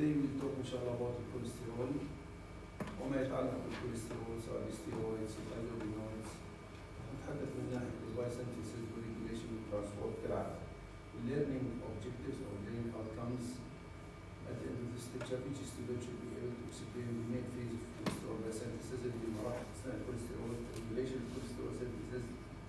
today we'll talk إن شاء الله about الكوليسترول وما يتعلق بالكوليسترول سواء الستيرويدز الأيودينويدز. نتحدث من ناحية البايوسينثيسيس والريجوليشن والترانسبورت كالعادة. learning objectives or learning outcomes at the end of this lecture each student should be able to explain the main phase of cholesterol biosynthesis اللي مراحل أثناء الكوليسترول regulation الكوليسترول synthesis.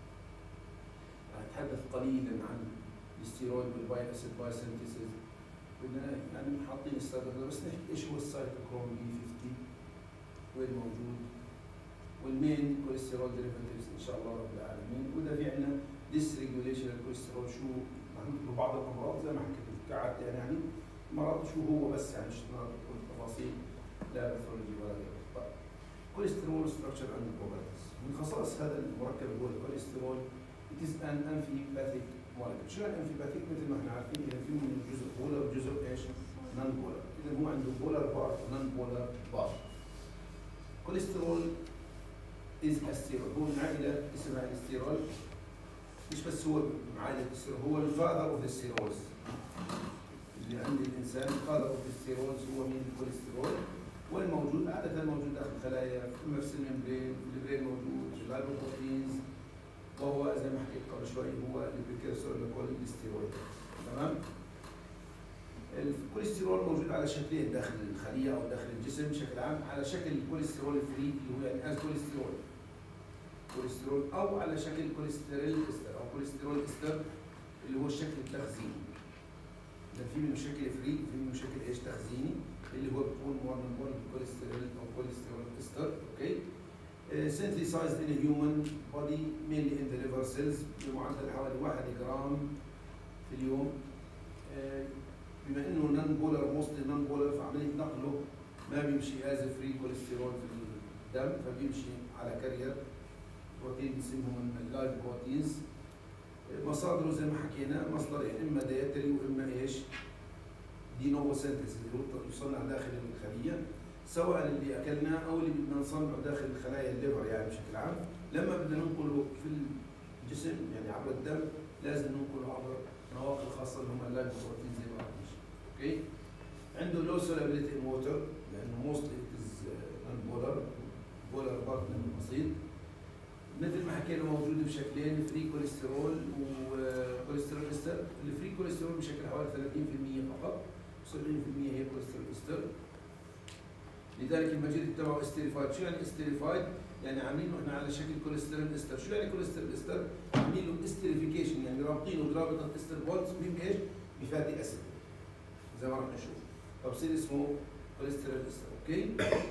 هنتحدث قليلا عن الستيرويد والبايو اسيد بايوسينثيسيس. بدنا يعني حاطين استاذ بس نحكي ايش هو السايتوكروم بي 50 وين موجود والمين كوليسترول ديريفاتيفز ان شاء الله رب العالمين. واذا في عندنا ديس ريجوليشن الكوليسترول شو نحن بعض الامراض زي ما حكيت كعادة يعني مرض شو هو بس يعني مش نقول تفاصيل لا باثولوجي ولا غيره. طيب كوليسترول ستراكشر اند بروبرتيز. من خصائص هذا المركب هو الكوليسترول it is an amphipathic molecule. شو يعني amphipathic؟ مثل ما احنا عارفين اذا في من جزء بولر وجزء ايش؟ نون بولر. اذا هو عنده بولر بارت ونون بولر بارت. كوليسترول is a steroid. هو من عائلة اسمها الستيرول. مش بس هو من عائلة الستيرول هو الفاذر اوف الستيروز. اللي عند الانسان الفاذر اوف الستيروز هو مين؟ الكوليسترول. وين موجود؟ عادة موجود داخل الخلايا اما في الممبرين، البرين موجود، في اللايبوبروتينز وهو زي ما حكيت قبل شوي هو البريكيرسور للكوليسترول. تمام؟ الكوليسترول موجود على شكلين داخل الخليه او داخل الجسم بشكل عام، على شكل الكوليسترول فري اللي هو يعني از كوليسترول او على شكل كوليسترول استر او كوليسترول استر اللي هو الشكل التخزيني. اذا في منه شكل فري في منه شكل ايش؟ تخزيني اللي هو بيكون مور كوليسترول او كوليسترول استر. اوكي. synthesized in a human body mainly in the liver cells بمعدل حوالي 1 جرام في اليوم. بما انه نون بولر موستلي نون بولر فعمليه نقله ما بيمشي از فري كوليسترول في الدم فبيمشي على كارير بروتين بنسميهم اللايف بروتينز. مصادره زي ما حكينا مصدرين اما دايتري واما ايش؟ دي نوفو سينثيسيس اللي هو يصنع داخل الخليه سواء اللي اكلناه او اللي بدنا نصنعه داخل الخلايا الليفر يعني بشكل عام. لما بدنا ننقله في الجسم يعني عبر الدم لازم ننقله عبر نواقل خاصه اللي هم اللايف بروتين زي ما قلنا. اوكي. عنده لو سولابيليتي ان ووتر لانه موستلي از نون بولر بارت من بسيط. مثل ما حكينا موجود بشكلين فري كوليسترول وكوليسترول استر. الفري كوليسترول بشكل حوالي 30% فقط، 70% هي كوليسترول استر. لذلك المجال تبعه استيريفايد. شو يعني استيريفايد؟ يعني عاملينه احنا على شكل كوليسترول استر. شو يعني كوليسترول استر؟ عاملين له استيريفيكيشن يعني رابطينه برابطه استر بولز بايش؟ بفاتي اسيد. زي ما راح نشوف. فبصير اسمه كوليسترول استر. اوكي؟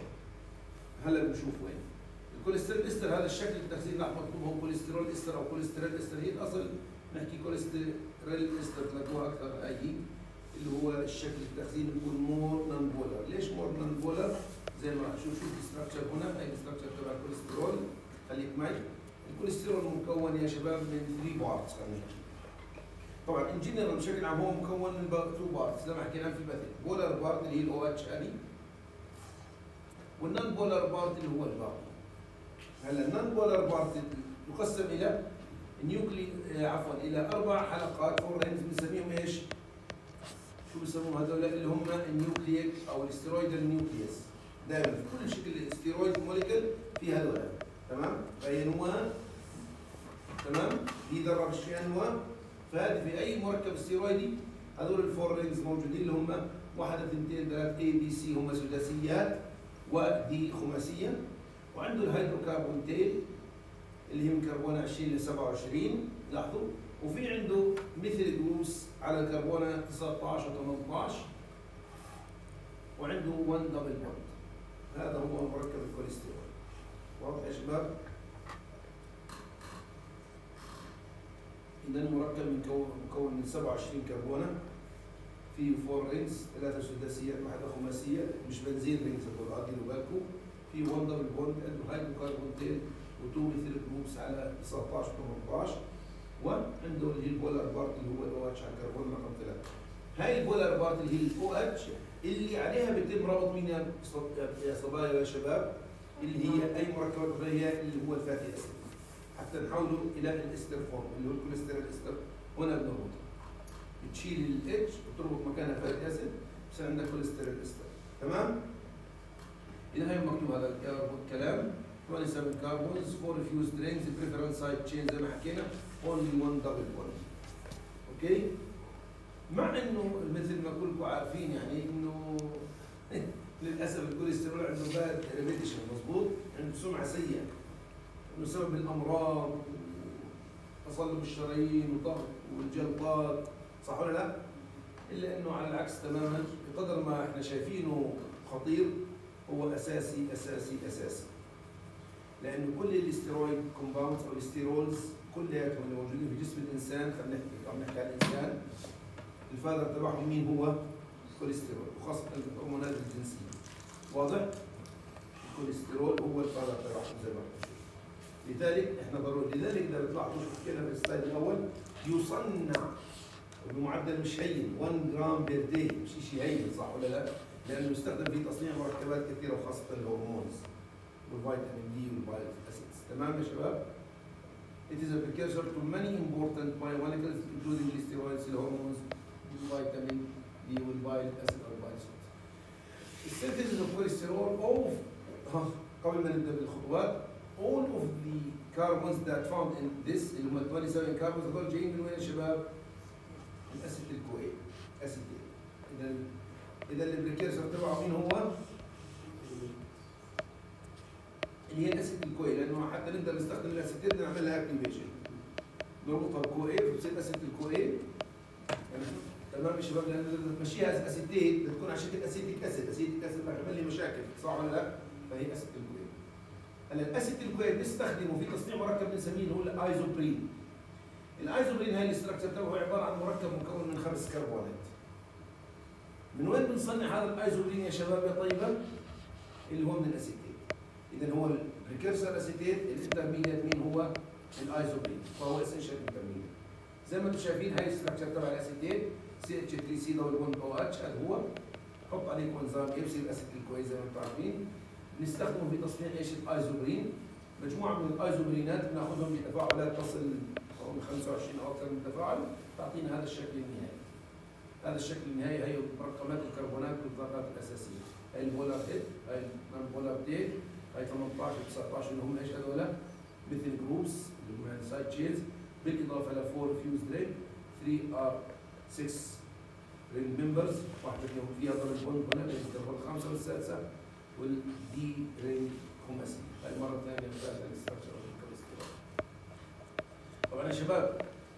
هلا بنشوف وين. الكوليسترول استر هذا الشكل التخزين اللي مكتوب هو كوليسترول استر او كوليسترول استر. هي الاصل نحكي كوليسترول استر تلاقوها اكثر اي اللي هو الشكل التخزين بيكون مور نون بولر. ليش مور نون بولر؟ زي ما راح نشوف الاستراكشر هنا هي الاستراكشر تبع الكوليسترول. خليك معي. الكوليسترول مكون يا شباب من 3 بارتس خلينا نحكي. طبعا ان جنرال بشكل عام هو مكون من 2 بارتس زي ما حكينا في البث. بولر بارت اللي هي الاو اتش هذه والنون بولر بارت اللي هو الباقي. هلا النون بولر بارت يقسم الى الى 4 حلقات او رينز بنسميهم ايش؟ شو بيسموهم هذول اللي هم النيوكليك او الاسترويدال نيوكليوس. دائما في كل شكل الاسترويد موليكول في هذول. تمام؟ فهي نواه. تمام؟ هي ذره بالشيء نواه. فهذه في اي مركب استرويدي هذول الفور رينجز موجودين اللي هم 1 2 3 اي بي سي هم سداسيات ودي خماسيه. وعنده الهيدروكربون تيل اللي هي من كربون 20 ل 27 لاحظوا. وفي عنده مثل جروس على الكربونات 19 و 18 وعنده 1 دبل بوند. هذا هو مركب الكوليسترول. واضح يا شباب؟ إذا المركب مكون من 27 كربونة فيه 4 رينجز 3 سداسيات واحدة خماسية مش بنزين رينجز هذول ديروا بالكم. فيه 1 دبل بوند عنده هيدروكربون تيل و2 مثل جروبس على 19 و 18 وعنده اللي هي البولار بارت اللي هو الاو اتش على الكربون رقم 3. هاي البولار بارت اللي هي الاو اتش اللي عليها بيتم ربط مين يا صبايا يا شباب؟ اللي هي اي مركبات هي اللي هو الفاتي اسيد حتى نحوله الى الاستر فورم اللي هو الكوليسترول استر. هنا بنربطها. بتشيل الاتش وتربط مكانها فاتي اسيد بصير عندك كوليسترول استر. تمام؟ إذا هي مكتوب هذا الكلام 27 كاربونز 4 فيوز رينجز بريفرنس سايد تشين زي ما حكينا only one double bond. اوكي؟ مع انه مثل ما كلكم عارفين يعني انه للاسف الكوليسترول عنده باد ريبيتيشن، مضبوط؟ عنده سمعه سيئه انه سبب الامراض وتصلب الشرايين والضغط والجلطات، صح ولا لا؟ الا انه على العكس تماما، بقدر ما احنا شايفينه خطير هو اساسي اساسي اساسي. لانه كل الاستيرويد كومباوندز او الاستيرولز كلياتهم اللي موجودين في جسم الانسان، خلينا نحكي عن الانسان، الفادر تبعهم مين هو؟ الكوليسترول، وخاصه الهرمونات الجنسيه. واضح؟ الكوليسترول هو الفادر تبعهم زي ما قلت. لذلك احنا ضروري، لذلك اذا بتلاحظوا شو حكينا في السلايد الاول، يصنع بمعدل مش هين 1 جرام بير داي، مش شيء هين، صح ولا لا؟ لانه يستخدم في تصنيع مركبات كثيره وخاصه الهرمونز والفيتامين دي والفيتامين اسيدز. تمام يا شباب؟ It is a precursor to many important biomolecules including the steroids, the hormones, the vitamin D والبايل اسيد او البايل سولت. السينثيسيس اوف كوليسترول قبل ما نبدا بالخطوات، all of the carbons that found in this اللي هم 27 carbons هذول جايين من وين يا شباب؟ من اسيد الكوين، اسيتيت. اذا البريكيرسر تبعه مين هو؟ اللي هي الاسيد الكوين، لانه حتى نقدر نستخدم الاسيتيت نعمل لها اكتيفيشن. نربطها بكوين فبتصير اسيد الكوين. تمام يا شباب؟ لانه بدنا تمشيها اسيتيت بتكون على شكل اسيتيك اسيد، اسيتيك اسيد رح يعمل لي مشاكل، صح ولا لا؟ فهي اسيد الكوين. هلا الاسيد الكوين بنستخدمه في تصنيع مركب بنسميه اللي هو الايزوبرين. الايزوبرين هاي الاستراكشر تبعه عباره عن مركب مكون من 5 كربونات. من وين بنصنع هذا الايزوبرين يا شباب يا طيبه؟ اللي هو من الاسيتيت. اذا هو البريكيرسر اسيتيت، الانترميديت مين هو؟ الايزوبرين، فهو اسنشال انترميديت. زي ما انتم شايفين هاي الاستراكشر تبع الاسيتيت CH3C دبل بوند OH، هذا هو. حط عليه كونزام يصير اسيد الكوين زي ما انتم عارفين. بنستخدمه في تصنيع ايش؟ الايزوبرين. مجموعه من الايزوبرينات بناخذهم بتفاعلات تصل من 25 او اكثر من تفاعل تعطينا هذا الشكل النهائي. هذا الشكل النهائي هي مركبات الكربونات والذرات الاساسيه. هي البولارتيد، هي البولارتيد، هي 18 19 اللي هم ايش هذول؟ مثل جروبس اللي هم سايد تشينز، بالاضافه ل 4 فيوز رينج، 3 ار 6 رينج ممبرز، واحده فيهم فيها دبل بوند هنا اللي هي الخامسه والسادسه، والدي رينج خماسي. هاي المره الثانيه بتاعت الاستراكشر والكوليسترول. طبعا يا شباب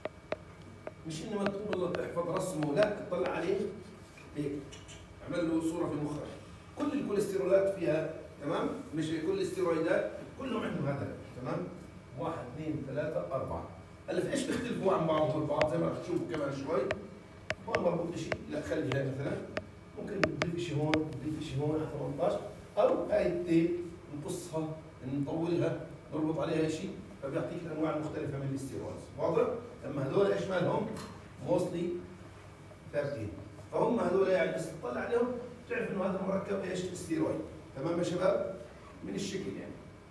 مش انه مكتوب الله تحفظ رسمه، لا تطلع عليه هيك، اعمل له صوره في مخك. كل الكوليسترولات فيها، تمام؟ مش كل الاستيرويدات كلهم عندهم هذا، تمام؟ 1 2 3 4. هلا في ايش بيختلفوا عن بعضهم البعض زي ما رح تشوفوا كمان شوي. ما مربوط شيء، لا خلي هاي مثلا، ممكن نضيف شيء هون، نضيف شيء هون على 18، او هاي التيب نقصها نطولها نربط عليها شيء فبيعطيك الانواع المختلفه من الاستيرويدز، واضح؟ اما هذول ايش مالهم؟ موستلي ثابتين، فهم هذول يعني بس تطلع عليهم تعرف انه هذا مركب ايش؟ استيرويد. تمام يا شباب؟ من الشكل يعني.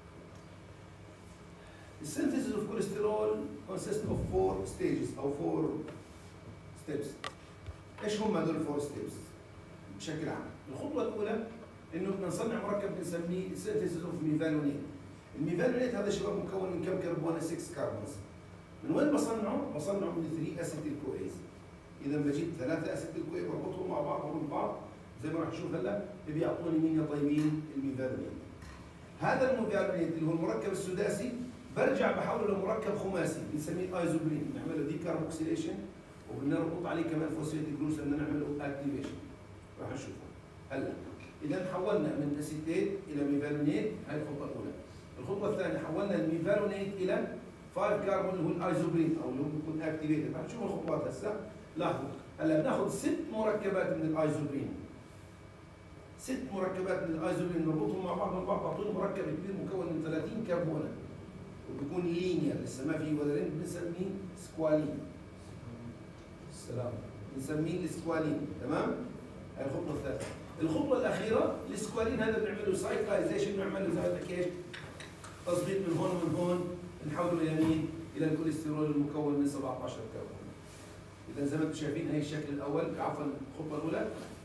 السينثيسيس اوف كوليسترول consists of 4 stages او 4 steps. ايش هم هذول 4 steps؟ بشكل عام. الخطوه الاولى انه بدنا نصنع مركب بنسميه synthesis of ميفانونيت. الميفانونيت هذا شباب مكون من كم كربون؟ 6 كربونز. من وين بصنعه؟ بصنعه من 3 اسيتيل كويز. اذا بجيب 3 اسيتيل كويز بربطهم مع بعض ورا بعض زي ما راح نشوف هلا بيعطوني مين يا طيبين؟ الميفانونيت. هذا الميفانونيت اللي هو المركب السداسي برجع بحوله لمركب خماسي بنسميه ايزوبرين، نعمل له ديكاربوكسيليشن وبنربط عليه كمان فوسفيتيك جروبس بدنا نعمل له اكتيفيشن. راح نشوفه هلا. اذا حولنا من اسيتيت الى ميفانونيت، هاي الخطوه الاولى. الخطوه الثانيه حولنا الميفانونيت الى 5 كربون اللي هو الايزوبرين او اللي هو بيكون اكتيفيتد. راح نشوف الخطوات هسه. لاحظوا هلا بناخذ 6 مركبات من الايزوبرين، 6 مركبات من الايزوبرين نربطهم مع بعض بعطونا مركب كبير مكون من 30 كربونه وبيكون لينير، لسه ما في ولا رين، بنسميه سكوالين. السلام، بنسميه السكوالين. تمام؟ هاي الخطوه الثالثه. الخطوه الاخيره السكوالين هذا بنعمل له سايكلايزيشن، بنعمل له زي ما بدك ايش؟ تظبيط من هون ومن هون، بنحوله الى مين؟ الى الكوليسترول المكون من 17 كربون. اذا زي ما انتم شايفين هي الشكل الاول، عفوا الخطوه الاولى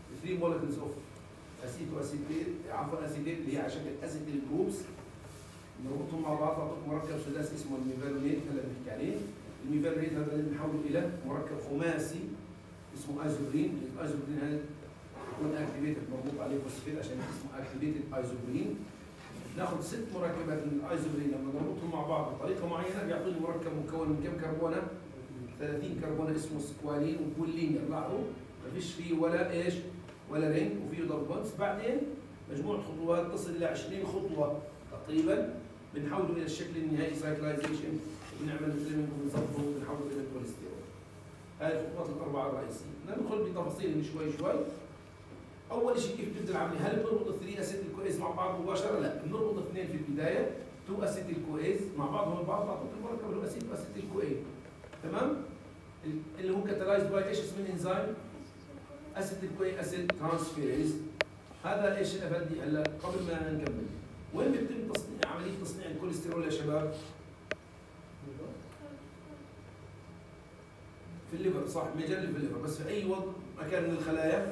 3 molecules of اسيتو اسيتيل عفوا اسيتيل اللي هي على شكل اسيتيل جروبس نربطهم مع بعض تعطيك مركب سداسي اسمه الميفالونيت هلا بنحكي عليه. الميفالونيت هذا اللي بنحوله الى مركب خماسي اسمه ايزوبرين. الايزوبرين هذا يكون اكتيفيتد مربوط عليه فوسفيت عشان اسمه اكتيفيتد ايزوبرين. ناخذ 6 مركبات من الايزوبرين لما نربطهم مع بعض بطريقه معينه بيعطيني مركب مكون من كم كربونه؟ 30 كربونه اسمه سكوالين وكولين. لاحظوا ما فيش فيه ولا ايش؟ ولا رينج وفيه دبل بونز. بعدين مجموعه خطوات تصل الى 20 خطوه تقريبا بنحوله الى الشكل النهائي سايكلايزيشن وبنعمل تريمنج وبنظبطه وبنحوله الى الكوليسترول. هاي الخطوات الاربعه الرئيسيه. ندخل بتفاصيل شوي شوي. اول شيء كيف تبدا العمليه؟ هل بنربط الثري اسيتيل كويز مع بعض مباشره؟ لا، بنربط اثنين في البدايه 2 اسيتيل كويز مع بعضهم البعض بعطيك المركب اللي هو اسيتيل كويز. تمام؟ اللي هو كاتالايزد باي ايش اسم الانزيم؟ اسيتيل كوي اسيد ترانسفيريز. هذا ايش افدي هلا قبل ما نكمل؟ وين بيتم تصنيع عمليه تصنيع الكوليسترول يا شباب؟ في الليفر صح، مجال في الليفر، بس في اي وضع مكان من الخلايا؟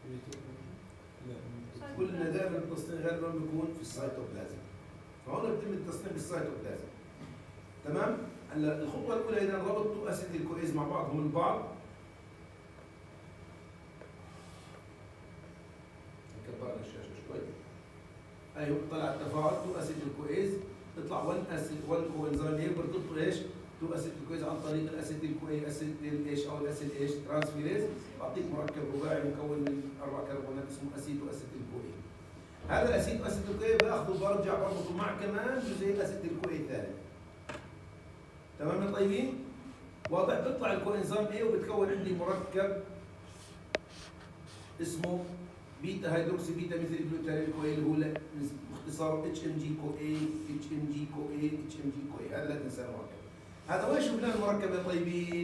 قلنا دائما التصنيع غالبا بيكون في السيتوبلازم. فهون بيتم التصنيع بالسيتوبلازم. تمام؟ هلا الخطوه الاولى اذا ربطوا اسيتيل كويز مع بعضهم البعض. كبرنا الشاشه شوي. ايوه طلع التفاعل 2 اسيتيل كويز تطلع 1 كوانزيم هيك بتربطوا ايش؟ 2 اسيتيل كويز عن طريق الاسيتيل كوي اسيتيل ايش او الاسيل ايش ترانسفيريز بعطيك مركب رباعي مكون من 4 كربونات اسمه اسيتو اسيتيل كوي. هذا الاسيتو اسيتيل كوي باخذه برجع بربطه مع كمان جزيء الاسيتيل كوي الثاني. تمام يا طيبين؟ واضح؟ بيطلع الكوانزيم ايه وبتكون عندي مركب اسمه بيتا هيدروكسي بيتا مثل جلوتاريل كوي اللي هو باختصار اتش ام جي كو اي اتش ام جي كو اي اتش ام جي كو اي. هذا لا تنسى المركب. هذا وين شفناه المركب يا طيبين؟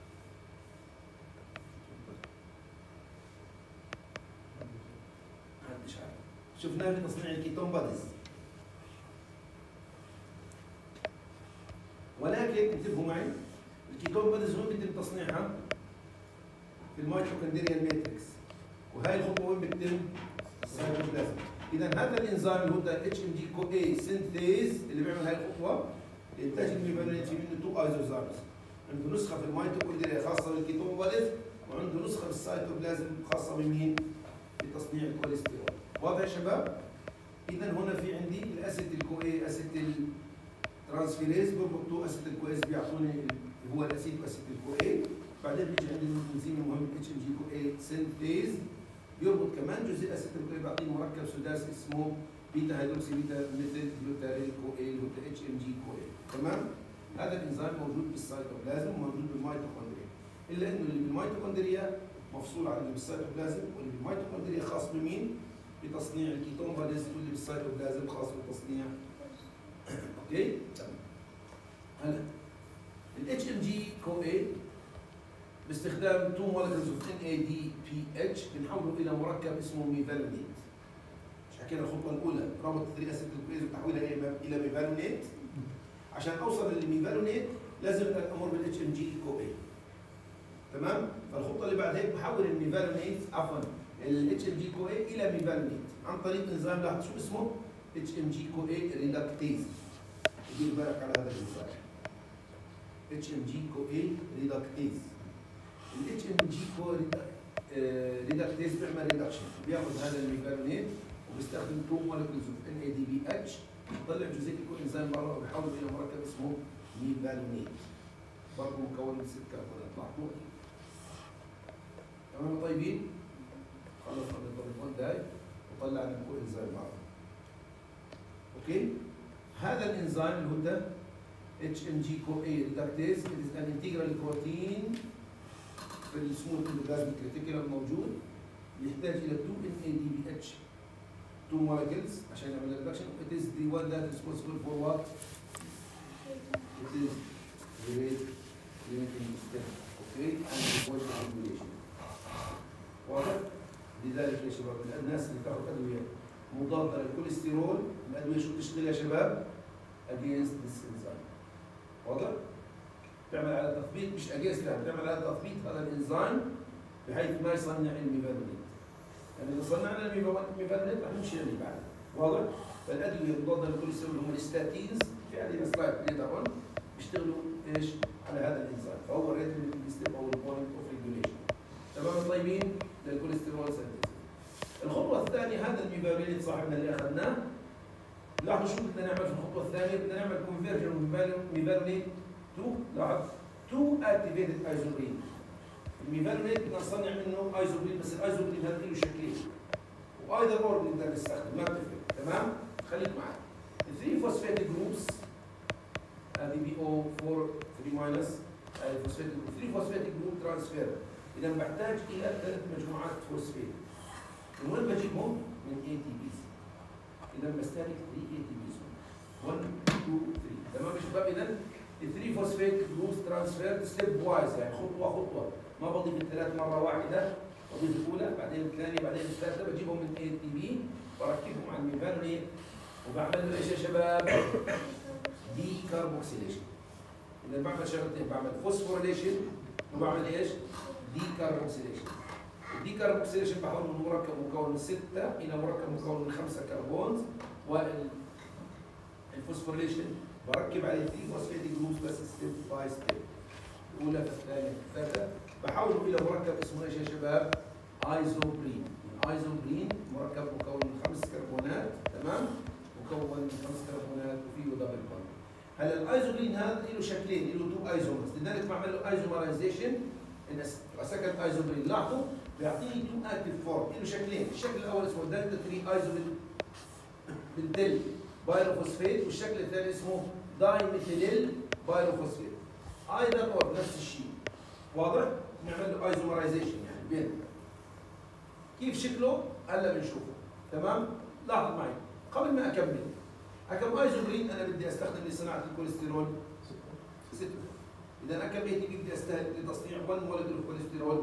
محدش عارف. شفناه في تصنيع الكيتون بادز. ولكن انتبهوا معي الكيتون بادز وين بيتم تصنيعها؟ في الميتوكوندريال ماتريكس. وهي الخطوه وين بتتم؟ السيتوبلازم. اذا هذا الانزيم اللي هو اتش ام جي كو اي سينثيز اللي بيعمل هاي الخطوه انتاج الميفالونيت في منه 2 ايزوزايمز. عنده نسخه في الميتوكوندريا خاصه بالكيتون بادز وعنده نسخه بالسيتوبلازم خاصه بمين؟ بتصنيع الكوليسترول. واضح يا شباب؟ اذا هنا في عندي الاسيتيل كو اي اسيتيل ترانسفيريز بربط 2 اسيتيل كويز بيعطوني اللي هو الاسيتو اسيتيل كو اي. بعدين بيجي عندي الانزيم المهم اتش ام جي كو اي سينثيز بيربط كمان جزء اسيتيل كو اي بيعطيني مركب سداسي اسمه بيتا هيدروكسي بيتا مثل جلوتاريل كو اي اللي هو اتش ام جي كو اي. تمام؟ هذا الانزيم موجود بالسيتوبلازم وموجود بالميتوكوندريا. الا انه اللي بالميتوكوندريا مفصول عن اللي بالسيتوبلازم واللي بالميتوكوندريا خاص بمين؟ بتصنيع الكيتون بادز واللي بالسيتوبلازم خاص بتصنيع اوكي؟ تمام. هلا الاتش ام جي كو اي باستخدام 2 molecules of NADPH بنحوله الى مركب اسمه ميفالونيت. مش حكينا الخطوه الاولى ربط 3 اسيتيل كويز وتحويلها الى ميفالونيت. عشان اوصل للميفالونيت لازم امر بالاتش ام جي كو اي. تمام؟ فالخطوه اللي بعد هيك بحول الميفالونيت عفوا الاتش ام جي كو اي الى ميفالونيت عن طريق انزيم لاحظ شو اسمه؟ اتش ام جي كو اي ريدكتيز. دير بالك على هذا الانزيم. اتش ام جي كو اي ريدكتيز. الاتش ام جي كو ريدكتيز بيعمل ريدكشن بياخذ هذا الميفالونيت وبيستخدم 2 molecules of NADPH بيطلع جزيء الكوانزيم برا وبيحوله الى مركب اسمه ميفالونيت برضه مكون من 6 كربونات. لاحظوا؟ تمام طيبين؟ خلصنا بالضبط داي وطلعنا الكوانزيم برا. اوكي؟ هذا الانزيم اللي هو ده HMG-CoA reductase it is an integral protein في السموث اندوبلازميك ريتيكولم الموجود يحتاج الى 2 NADPH 2 molecules عشان يعمل reduction. It is the one that is responsible for what? It is the rate limiting step. Okay? And the point of regulation. واضح؟ لذلك يا شباب الناس اللي تاخذ ادويه مضاده للكوليسترول الادويه شو بتشتغل يا شباب؟ against this enzyme. واضح؟ بتعمل على تثبيت مش against لا بتعمل على تثبيت هذا الانزيم بحيث ما يصنع الميفالونيت. يعني اذا صنعنا الميفالونيت راح نمشي للي بعده، واضح؟ فالادويه المضاده للكوليسترول هم الستاتينز، في عندنا سلايد ليتر اون بيشتغلوا ايش؟ على هذا الانزيم، فهو الريت ستيب او البوينت اوف ريجوليشن. تمام طيبين للكوليسترول سنتيز. الخطوه الثانيه هذا الميفالونيت صاحبنا اللي اخذناه، لاحظوا شو بدنا نعمل في الخطوه الثانيه؟ بدنا نعمل كونفرجن ميفالونيت تو، لاحظ، تو اكتيفيتد ايزوبرين. الميفالونيت بدنا نصنع منه ايزوبرين، بس الايزوبرين هذا له شكلين وايذر اور بنقدر نستخدم، ما بتفرق. تمام؟ خليك معي. 3 فوسفاتيك جروبس، هذه بي او 4 3 ماينس، هذه فوسفاتيك 3 فوسفاتيك جروب ترانسفير. اذا بحتاج الى 3 مجموعات فوسفات. من وين بجيبهم؟ من اي تي بيز. اذا بستهلك 3 اي تي بيز 1 2 3. تمام يا شباب؟ اذا 3 فوسفات جروب ترانسفير ستيب وايز، يعني خطوه خطوه، ما بضيف الثلاث مره واحده، بضيف الاولى بعدين الثانيه بعدين الثالثه، بجيبهم من اي تي بي بركبهم على الميفالونيت وبعمل له ايش يا شباب؟ دي كاربوكسيليشن. اذا بعمل شغلتين، بعمل فوسفوريليشن وبعمل ايش؟ دي كاربوكسيليشن. الدي كاربوكسيليشن بحول من مركب مكون من 6 الى مركب مكون من 5 كربونز، والفوسفوريليشن بركب عليه 3 فوسفاتيك جروبس بس ستيب باي ستيب. الاولى في الثانيه في الثالثه، بحوله الى مركب اسمه ايش يا شباب؟ ايزوبرين. الايزوبرين مركب مكون من 5 كربونات، تمام؟ مكون من 5 كربونات وفيه دبل بوند. هلا الايزوبرين هذا له شكلين، له 2 ايزومرز، لذلك بعمل له ايزومرايزيشن ان سكند ايزوبرين. لاحظوا بيعطيني 2 اكتف فورم، له شكلين، الشكل الاول اسمه دلتا 3 ايزوبرين بالدل بايروفوسفيت، والشكل الثاني اسمه دايميثيليل بايروفوسفيت. ايضا اور نفس الشيء، واضح؟ نعمل له ايزومرايزيشن يعني بين. كيف شكله؟ هلا بنشوفه، تمام؟ لاحظ معي، قبل ما اكمل، كم ايزوبرين انا بدي استخدم لصناعه الكوليسترول؟ 6. اذا كم اي تي بي بدي استهلك لتصنيع 1 مولكيول الكوليسترول؟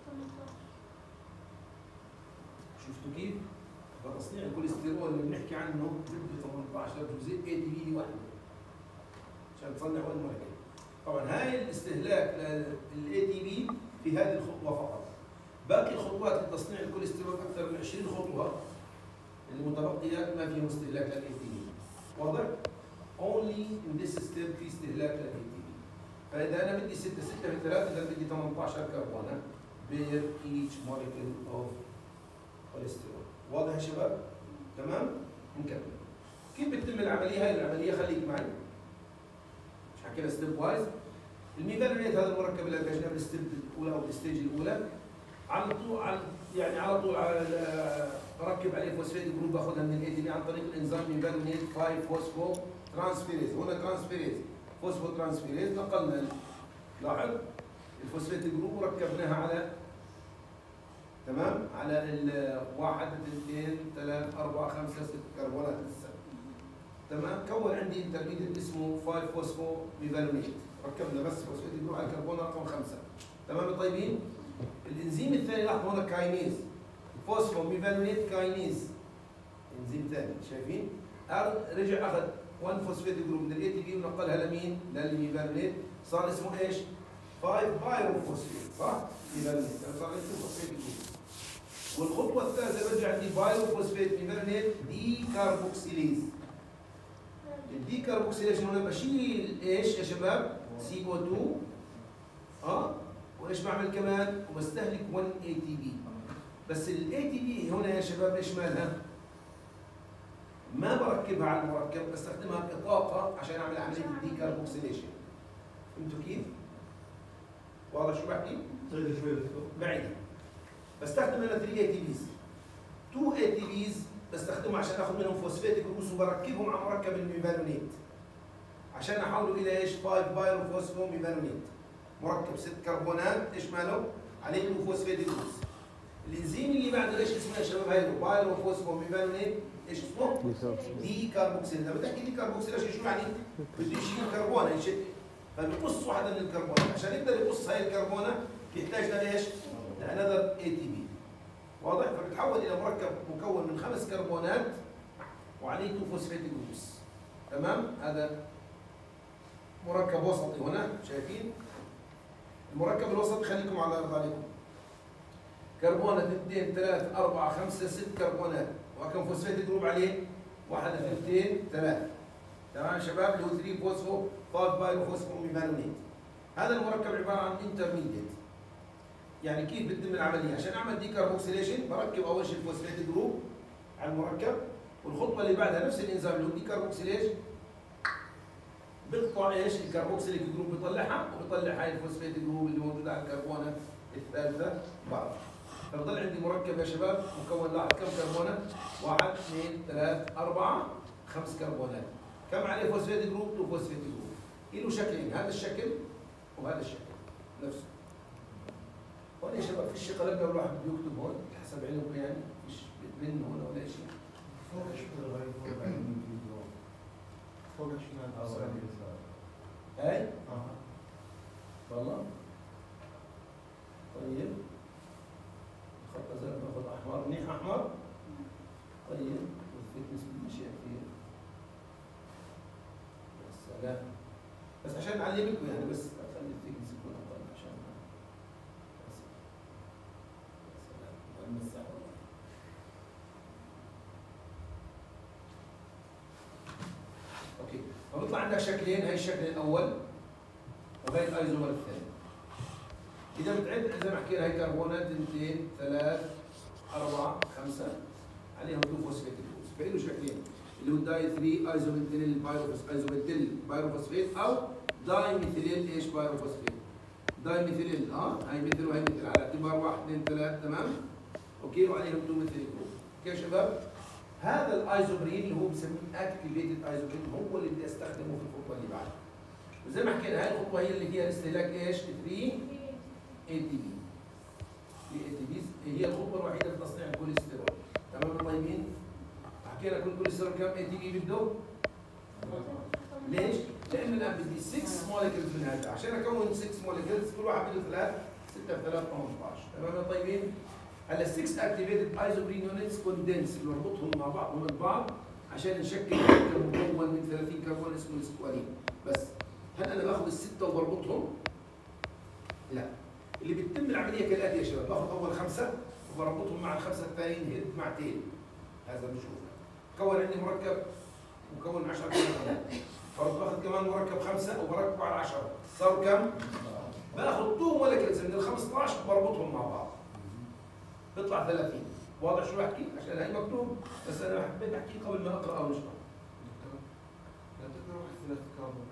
شفتوا كيف؟ فتصنيع الكوليسترول اللي بنحكي عنه بده 18 جزيء اي تي بي لوحده عشان تصنع 1 مولكيول. طبعا هاي الاستهلاك للاي تي بي في هذه الخطوه فقط. باقي الخطوات لتصنيع الكوليسترول اكثر من 20 خطوه المتبقيه ما فيهم استهلاك للاي تي بي. واضح؟ only in this step في استهلاك للاي تي بي. فاذا انا بدي 6 في 3 اذا بدي 18 كربونه بير each molecule of cholesterol. واضح يا شباب؟ تمام؟ نكمل. كيف بتتم العمليه؟ هاي العمليه خليك معي. مش حكينا ستيب وايز. الميفالونيت هذا المركب اللي انتجناه بالستيب الاولى او الستيج الاولى، على طول بركب عليه فوسفات جروب باخذها من الاي تي بي عن طريق الانزيم ميفالونيت 5 فوسفو ترانسفيريز. هنا ترانسفيريز فوسفو ترانسفيريز، نقلنا، لاحظ الفوسفات جروب وركبناها على، تمام، على 1 2 3 4 5 6 كربونات لسه، تمام. كون عندي انترميديت اسمه 5 فوسفو ميفالونيت، ركبنا بس فوسفات جروب على الكربون رقم 5. تمام طيبين؟ الانزيم الثاني لاحظوا هنا كاينيز، فوسفو ميفالونيت كاينيز، انزيم ثاني، شايفين؟ رجع اخذ 1 فوسفات جروب من الاي تي بي ونقلها لمين؟ للميفالونيت، صار اسمه ايش؟ 5 بايروفوسفيت، صح؟ ميفالونيت، صار اسمه فوسفات جروب. والخطوه الثالثه برجع عندي بايروفوسفيت ميفالونيت دي كاربوكسيليز. الدي كاربوكسيليشن هنا بشيل ايش يا شباب؟ سي او 2 وايش بعمل كمان؟ وبستهلك 1 اي تي بي. بس الاي تي بي هنا يا شباب ايش مالها؟ ما بركبها على المركب، بستخدمها كطاقه عشان اعمل عمليه الدي كاربوكسيليشن. فهمتوا كيف؟ واضح شو بحكي؟ طيب شوي دكتور. بعيدة. بستخدم انا 3 اي تي بيز. 2 اي تي بيز بستخدمهم عشان اخذ منهم فوسفات جلوكوز وبركبهم على مركب الميفالونيت عشان احوله الى ايش؟ 5 بايروفوسفو ميفالونيت. مركب 6 كربونات، ايش ماله؟ عليه له فوسفات جلوكوز. الانزيم اللي بعده ايش اسمه يا شباب؟ هاي بايروفوسفو ميفالونيت، ايش اسمه؟ دي كاربوكسيل. لما بتحكي دي كاربوكسيل شو يعني؟ بده يشيل كربونه، يشد، فبيقص واحده من الكربونات، عشان يقدر يقص هاي الكربونه بيحتاج لايش؟ لانذر اي تي بي. واضح؟ فبتحول الى مركب مكون من 5 كربونات وعليه 2 فوسفات جلوكوز. تمام؟ هذا مركب وسطي هنا، شايفين؟ المركب الوسطي خليكم على بالكم. كربونات 2 3 4 5 6 كربونات، وكم فوسفات جروب عليه؟ 1 2 3. تمام شباب؟ اللي هو 3 فوسفو 5 بايرو فوسفو ميثانونيت. هذا المركب عباره عن انترميديت. يعني كيف بتتم العمليه؟ عشان اعمل ديكربوكسيليشن بركب اول شيء الفوسفات جروب على المركب، والخطوه اللي بعدها نفس الانزيم اللي هو ديكربوكسيليشن بيقطع ايش؟ الكربوكسيليك جروب بيطلعها، وبيطلع هاي الفوسفات جروب اللي موجوده على الكربونه الثالثه بعض. فبضل عندي مركب يا شباب مكون لاحظ كم كربونه؟ 1 2 3 4 5 كربونات. كم عليه فوسفات جروب؟ 2 فوسفات جروب. له شكلين، هذا الشكل وهذا الشكل نفسه. هون يا شباب فيش قلم لو الواحد بده يكتب هون حسب علمه، يعني فيش بن هون ولا شيء. فوق شمال غير فوق بعدين يجيبوا فوق شمال او يسار. اي؟ والله؟ طيب الخط ازرق ناخذ احمر، منيح احمر؟ طيب والفتنس بالاشياء كثير. يا سلام. بس عشان نعلمكم يعني، بس خلي التكنيس يكون افضل عشان يا سلام مسح والله. اوكي، فبيطلع عندك شكلين، هي الشكل الاول وهي الايزومر الثاني. اذا بتعد زي ما حكينا هي كربونات 2 3 4 5 عليهم 2 فوسفات جروبس، فله شكلين اللي هو داي 3 ايزوميثيليل ايزوميثيل بايروفوسفيت او داي ميثيليل ايش بايروفوسفيت. داي ميثيليل هاي مثل وهي مثل على اعتبار 1 2 3 تمام؟ اوكي، وعليهم 2 ميثيليل جروب. اوكي يا شباب؟ هذا الايزوبرين اللي هو بسميه اكتيفيتد ايزوبرين هو اللي بدي استخدمه في الخطوه اللي بعدها. وزي ما حكينا هاي الخطوه هي اللي فيها استهلاك ايش؟ 3 اي تي بي. اي تي بيز هي الخطوه الوحيده في تصنيع الكوليسترول. تمام طيبين؟ حكينا كل كوليسترول كم اي تي بي بده؟ ليش؟ لانه الان بدي 6 مولكيولز من هذا، عشان اكون 6 مولكيولز كل واحد بده 3 6 في 3 18. تمام طيبين؟ هلا 6 اكتيفيتد ايزوبرين يونتس كوندنس بنربطهم مع بعض ومن بعض عشان نشكل مركب مكون من 30 كربون اسمه السكوالين. بس هل انا باخذ السته وبربطهم؟ لا. اللي بتتم العمليه كالاتي يا شباب، باخذ اول 5 وبربطهم مع الخمسه الثانيين هيد مع تيل. هذا بنشوفه. كون عندي مركب مكون 10 كربونات. فرض باخذ كمان مركب 5 وبركبه على 10 صار كم؟ باخذ 2 مولكيولز من ال 15 وبربطهم مع بعض. بيطلع 30. واضح شو بحكي؟ عشان هي مكتوب، بس انا حبيت احكي قبل ما اقرا او نشرح. لا تقدر واحد 3 كربون.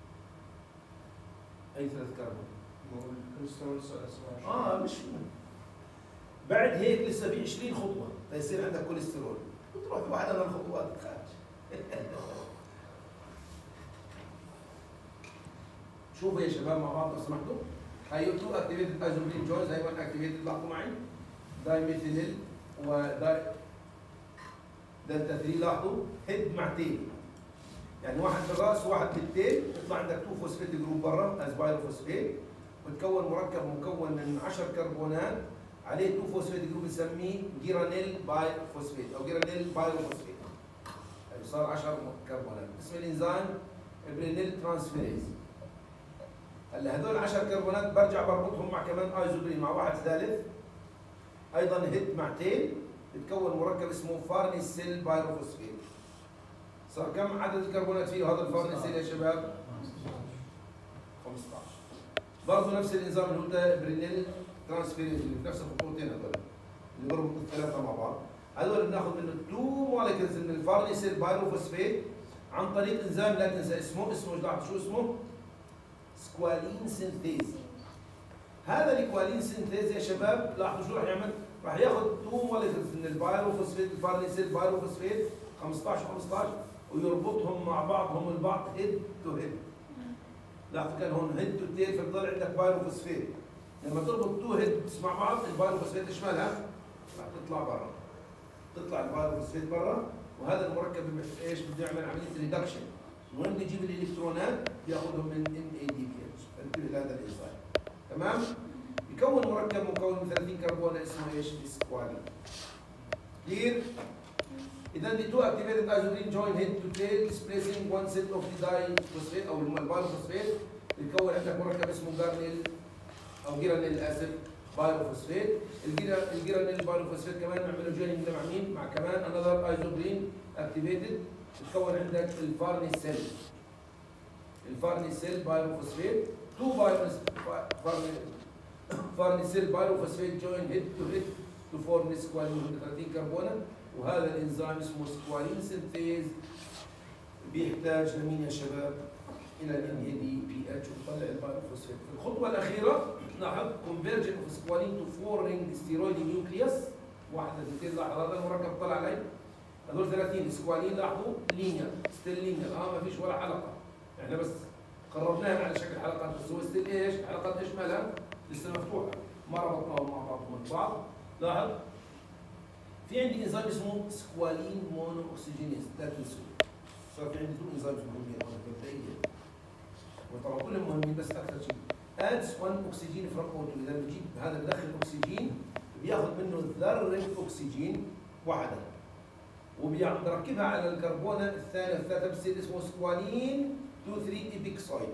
اي 3 كربون؟ الكوليسترول اسمه مش بعد هيك لسه في 20 خطوه ليصير عندك كوليسترول. بتروح واحده من الخطوات خارج. شوفوا يا شباب مع بعض لو سمحتوا. هي 2 اكتيفيتد ايزوبرين جوينز، هي 1 اكتيفيتد لاحظوا معي. دايميثيليل وداي دلتا 3 لاحظوا هيد مع تيل. يعني واحد بالراس وواحد بالتيل، يطلع عندك 2 فوسفيت جروب برا از بايروفوسفيت، وتكون مركب مكون من 10 كربونات عليه 2 فوسفيت جروب بنسميه جيرانيل بايروفوسفيت او جيرانيل بايروفوسفيت. يعني صار 10 كربونات. اسم الانزيم ابرينيل ترانسفيريز. هلا هذول 10 كربونات برجع بربطهم مع كمان ايزوبرين مع واحد ثالث ايضا هيد مع تيل، بتكون مركب اسمه فارنيسيل بايروفوسفيت. صار كم عدد الكربونات فيه هذا الفارنيسيل يا شباب؟ 15. برضه نفس الانزيم اللي هو ده برينيل ترانسفيريز اللي في نفس الخطوتين هذول اللي بربط الثلاثه مع بعض. هذول بناخذ منه 2 مولكيولز من الفارنيسيل بايروفوسفيت عن طريق انزيم لا تنسى اسمه شو اسمه؟ سكوالين سينثيز. هذا الكوالين سينثيز يا شباب لاحظوا شو راح يعمل؟ راح ياخذ 2 مولكيولز من البايروفوسفيت الفارنيسيل بايروفوسفيت 15 ويربطهم مع بعضهم البعض هيد تو هيد. لاحظوا كان هون هيد تو تيل، فبضل عندك بايروفوسفيت. لما تربط 2 هيدز مع بعض البايروفوسفيت ايش مالها؟ راح تطلع برا. تطلع البايروفوسفيت برا، وهذا المركب ايش بده يعمل عمليه ريدكشن. وين بده يجيب الالكترونات؟ بياخذهم من NADPH. انتبه لهذا الانزيم. تمام؟ يكون مركب مكون من 30 كربون اسمه ايش؟ سكوالين. كلير؟ إذا the 2 activated isoprene join head to tail displacing one set of the diphosphate أو البايروفوسفيت، بيتكون عندك مركب اسمه جارنيل أو جيرانيل آسف بايروفوسفيت. الجرانيل بايروفوسفيت كمان نعمله جويننج مع مين؟ مع كمان انذر ايزوبرين اكتيفيتد، تتكون عندك الفارنيسيل. الفارنيسيل بايروفوسفيت، تو فارنيسيل بايروفوسفيت جوين هيد تو هيد تو فورم سكوالين 30 كربونه. وهذا الانزيم اسمه سكوالين سنتيز، بيحتاج لمين يا شباب؟ الى الان اي دي بي اتش وتطلع البايروفوسفيت. في الخطوه الاخيره لاحظ كونفرجن اوف سكوالين تو 4 رينج ستيرويد نيوكليوس. واحده اثنتين، لاحظ هذا المركب طلع علي هذول 30 سكوالين، لاحظوا لينير ستيل لينير، ما فيش ولا حلقه، احنا بس قربناها على شكل حلقات بس هو ستيل ايش؟ حلقات ايش مالها؟ لسه مفتوحه، ما ربطناهم مع بعضهم البعض. لاحظ في عندي انزيم اسمه سكوالين مونو اوكسجينيز، لا تنسوا صار في عندي تو انزيمز مهمين مبدئيا، وطبعا كلهم مهمين بس اكثر شيء ادز 1 اكسجين فروم O2. اذا بجيب هذا بدخل اكسجين بياخذ منه ذره اكسجين واحده وبركبها على الكربونه الثانيه والثالثه بصير اسمه سكوالين 2 3 ايبيكسايد،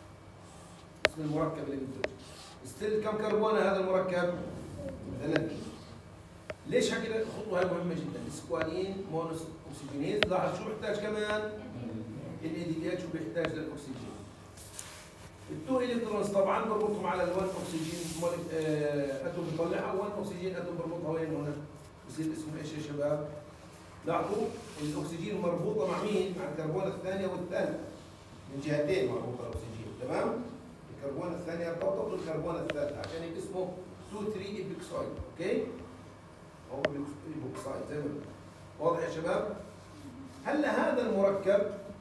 اسم المركب اللي بينتج. ستيل كم كربونه هذا المركب؟ 30. ليش هكذا؟ الخطوه هاي مهمه جدا. سكوالين مونوس اوكسجينيز، لاحظ شو بيحتاج كمان؟ الاي دي بي اتش وبيحتاج للاكسجين. التو الكترونز طبعا بربطهم على ال1 اكسجين اتوم بيطلعها، 1 اكسجين اتوم بربطها وين هنا؟ بصير اسمه ايش يا شباب؟ لاحظوا الاكسجين مربوطه مع مين؟ مع الكربون الثانيه والثالثه. من جهتين مربوطه الاكسجين، تمام؟ الكربون الثانيه ارتبطت بالكربون الثالثه عشان هيك اسمه 2 3 ايبوكسايد، اوكي؟ او ايبوكسايد زي ما واضح يا شباب؟ هلا هذا المركب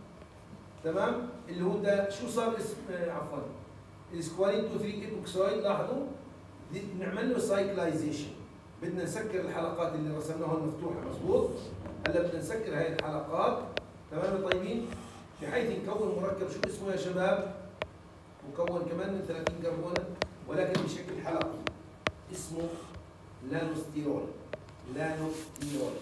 تمام اللي هو ده شو صار اسم عفوا السكوالين 2 3 ايبوكسايد، لاحظوا بنعمل له سايكلايزيشن، بدنا نسكر الحلقات اللي رسمناها المفتوحه مضبوط. هلا بدنا نسكر هاي الحلقات، تمام طيبين، بحيث نكون مركب شو اسمه يا شباب؟ مكون كمان من 30 كربونه ولكن بشكل حلقي اسمه لانوستيرول. لانوستيرول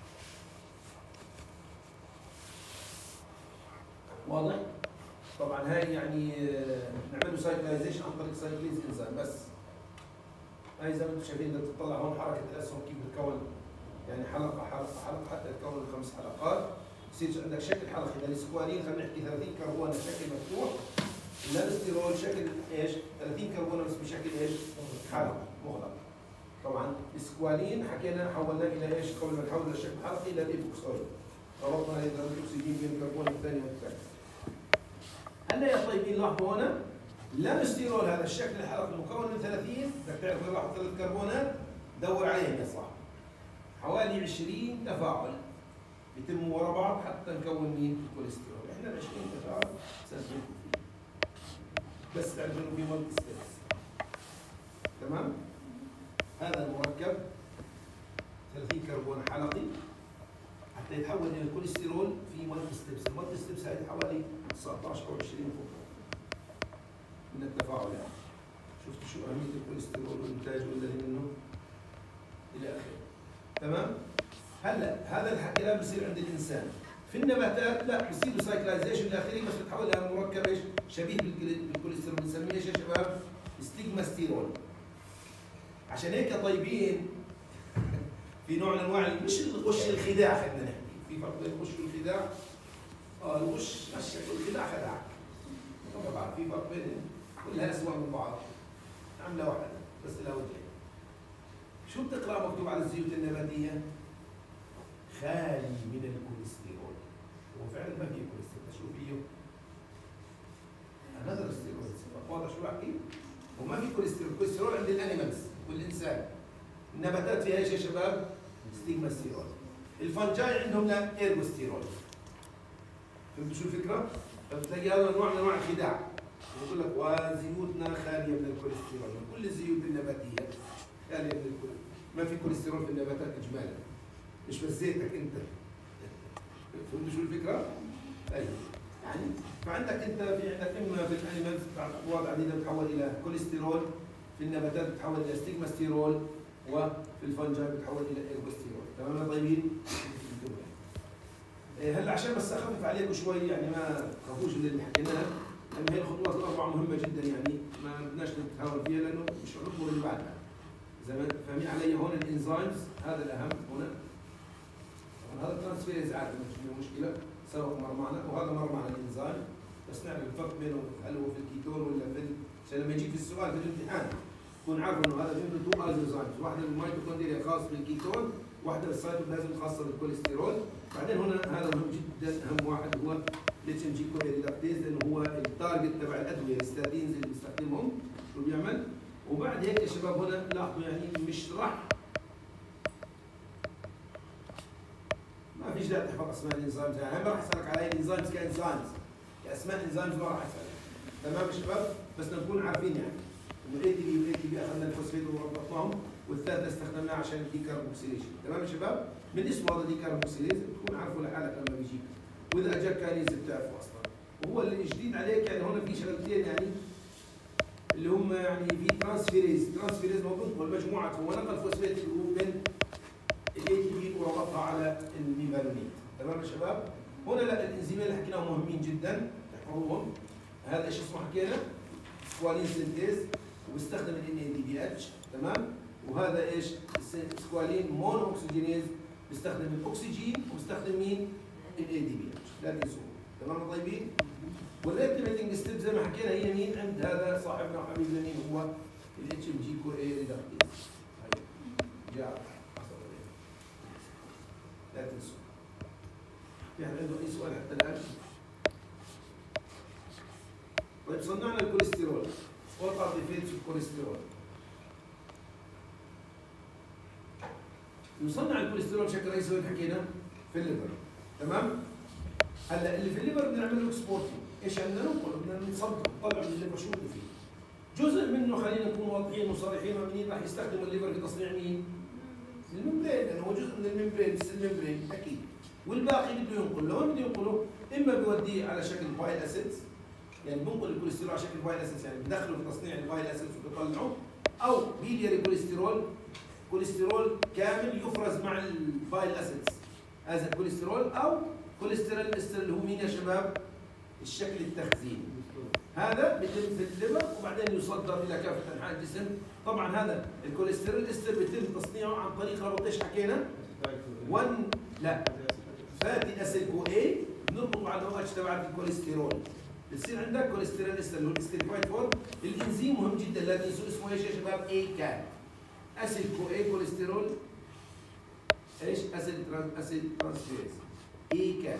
واضح؟ طبعا هاي يعني نعمل له سايكلايزيشن عن طريق سايكليز انزيم بس. هاي زي ما انتم شايفين اذا تطلع هون حركه الاسهم كيف بتكون يعني حلقه حلقه حلقه حتى تكون 5 حلقات، بصير عندك شكل حلقي. اذا السكوالين خلينا نحكي 30 كربونه بشكل مفتوح، اللانستيرول شكل ايش؟ 30 كربونه بس بشكل ايش؟ حلقي مغلق. طبعا السكوالين حكينا حولناه الى ايش؟ قبل ما نحول للشكل الحلقي الى الايبوكسايد، ربطنا الاكسجين بين الكربون الثاني والثالث. هلا يا طيبين لاحظوا هنا اللانستيرول هذا الشكل الحلقي المكون من 30، بدك تعرف وين راحوا 3 كربونات؟ دور عليهم يا صاحبي. حوالي 20 تفاعل بيتموا ورا بعض حتى نكون مين؟ الكوليسترول. احنا ال 20 تفاعل سنفرقوا فيه. بس تعرف انه في مالتي ستيبس. تمام؟ هذا المركب 30 كربون حلقي حتى يتحول الى الكوليسترول في مالتي ستيبس، المالتي ستيبس هذه حوالي 19 او 20 فقره من التفاعل يعني. شفتوا شو اهميه الكوليسترول وانتاجه والذي منه الى اخره. تمام؟ هلا هذا الحكي لا بصير عند الانسان، في النباتات لا بصير له سايكلايزيشن الى اخره بس بتحول الى مركب ايش؟ شبيه بالكوليسترول، بنسميه ايش يا شباب؟ ستيغماستيرول. عشان هيك يا طيبين في نوع من انواع مش الغش الخداع، خلينا نحكي في فرق بين الغش والخداع. الغش مشيك والخداع خداعك. طبعا في فرق بينهم، كلها اسوأ من بعض، عمله واحده بس لها وجهين. شو بتقرا مكتوب على الزيوت النباتيه؟ خالي من الكوليسترول. هو فعلا ما فيه كوليسترول، شو فيه؟ هذا الستيرويد. واضح شو بحكي؟ وما في كوليسترول، الكوليسترول عند الانيمالز والانسان. النباتات فيها ايش يا شباب؟ ستيغماستيرول. الفنجاي عندهم ايرجوستيرول. فهمتوا شو الفكره؟ فبتلاقي هذا نوع من انواع الخداع، يقول لك وزيوتنا خاليه من الكوليسترول، كل الزيوت النباتيه خاليه من الكوليسترول، ما في كوليسترول في النباتات اجمالا، مش بس زيتك انت. فهمتوا شو الفكره؟ ايوه يعني فعندك انت في عندك اما في الانيمالز اطوال عديده بتحول الى كوليسترول، في النباتات بتحول الى ستيغماستيرول، وفي الفنجاي بتحول الى ايرجوستيرول. تمام يا طيبين؟ هلا عشان بس اخفف عليكم شوي يعني ما تخافوش من اللي حكيناه، لان هي الخطوات الاربعه مهمه جدا يعني ما بدناش نتهاون فيها لانه مش الخطوه اللي بعدها. زي ما فاهمين علي هون الانزيمز هذا الاهم هنا. طبعا هذا الترانسفيريز عادي مش فيه مشكله، سبق مر معنا وهذا مر معنا الانزيم، بس نعرف الفرق بينه هل هو في الكيتون ولا في عشان لما يجي في السؤال في الامتحان تكون عارف انه هذا عنده تو ايزوزايمز، واحده الميتوكوندريا خاص بالكيتون، واحده السيتوبلازم خاصه بالكوليسترول. بعدين هنا هذا مهم جدا، اهم واحد هو الاتش ام جي كوليريدكتيز لانه هو التارجت تبع الادويه الستاتينز اللي بنستخدمهم شو بيعمل. وبعد هيك يا شباب هنا لاحظوا يعني مش راح ما فيش داعي تحفظ اسماء الانزيمز، يعني ما راح اسالك على الانزيمز كانزيمز كاسماء انزيمز ما راح اسالك. تمام يا شباب؟ بس نكون عارفين يعني انه اي تي بي واي تي بي اخذنا الفوسفيت وربطناهم، والثالثه استخدمناها عشان الديكربوكسيليشن. تمام يا شباب؟ من اسمه هذا ديكربوكسيليز بتكون عارفه لحالك لما بيجيك، واذا اجاك كانيز بتعرفه اصلا. وهو اللي جديد عليك يعني هون في شغلتين يعني اللي هم يعني في ترانسفيريز هو بنقل مجموعه، هو نقل فوسفيت اللي هو من الاي تي بي وربطها على الميبالونيت. تمام يا شباب؟ هنا لا الانزيمين اللي حكيناهم مهمين جدا تحفظوهم. هذا ايش اسمه حكينا؟ سكوالين سينتيز وبيستخدم ال NADPH. تمام؟ وهذا ايش؟ سكوالين مونو اوكسجينيز بيستخدم الاكسجين وبيستخدم مين؟ ال NADPH. لا تنسوه. تمام طيبين؟ والريتمنتنج ستيب زي ما حكينا هي مين؟ عند هذا صاحبنا وحبيبنا مين هو؟ ال HMG كوليريدكتيز. جاء لا تنسوا. في حد عنده اي سؤال حتى الان؟ طيب صنعنا الكوليسترول. What are the effects of cholesterol؟ نصنع الكوليسترول بشكل رئيسي وين حكينا؟ في الليفر. تمام؟ هلا اللي في الليفر بدنا نعمل له اكسبورتنج، ايش بدنا ننقله؟ بدنا نصدره، نطلع من الليفر شو اللي فيه. جزء منه خلينا نكون واضحين وصريحين ومنين راح يستخدموا الليفر في تصنيع مين؟ الممبرين، لانه هو جزء من الممبرين، الممبرين اكيد. والباقي بده ينقل، لو بده ينقله اما بيوديه على شكل بايل اسيدز، يعني بنقل الكوليسترول على شكل بايل اسيدز، يعني بدخله في تصنيع البايل اسيدز وبيطلعه، او بيلياري كوليسترول كامل يفرز مع البايل اسيدز هذا الكوليسترول، او كوليسترول استر اللي هو مين يا شباب؟ الشكل التخزيني. هذا بيتم في الليفر وبعدين يصدر الى كافه انحاء الجسم. طبعا هذا الكوليسترول استر بيتم تصنيعه عن طريق ربط ايش حكينا؟ فاتي اسيد كو اي بنربطه على الاو اتش تبعت الكوليسترول. بتصير عندك كوليسترول استر اللي هو الاستريفايد فورم. الانزيم مهم جدا لا تنسوا اسمه ايش يا شباب؟ اي كات. اسيد كو اي كوليسترول ايش؟ اسيد ترانسفيريز اي كات.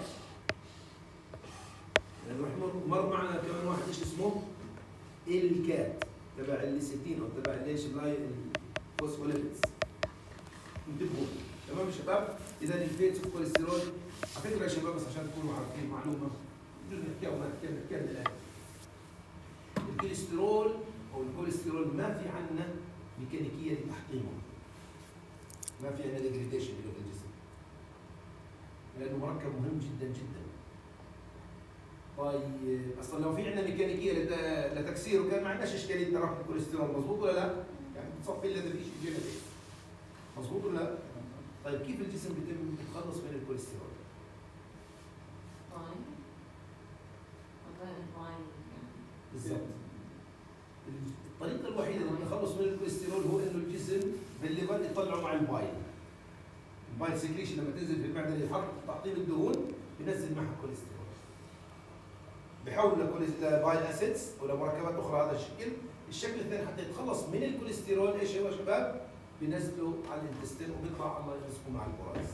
يعني مر معنا كمان واحد ايش اسمه؟ الكات تبع الليسيتين او تبع ليش الفوسفوليبيدز. انتبهوا. تمام يا شباب؟ اذا الفيتس والكوليسترول على فكره يا شباب بس عشان تكونوا عارفين معلومه بدنا نحكيها وما حكينا الان. الكوليسترول او الكوليسترول ما في عندنا ميكانيكيه لتحطيمه. ما في عندنا ديجريديشن في الجسم. لانه مركب مهم جدا جدا. طيب اصلا لو في عندنا ميكانيكيه لتكسيره كان ما عندناش اشكاليه تراكم الكوليسترول، مضبوط ولا لا؟ يعني بتصفي لنا في شيء جينيتيك. مضبوط ولا لا؟ طيب كيف الجسم بيتم يتخلص من الكوليسترول؟ بالضبط. الطريقه الوحيده للتخلص من الكوليسترول هو انه الجسم بالليفر يطلعه مع البايل. البايل سكريشن لما تنزل في المعده للحرق تحطيم الدهون بينزل معها كوليسترول. بحول لبايل اسيدز ولمركبات اخرى هذا الشكل. الشكل الثاني حتى يتخلص من الكوليسترول ايش هو يا شباب؟ بينزلوا على الانتستين وبيطلع الله يرزقه مع البراز.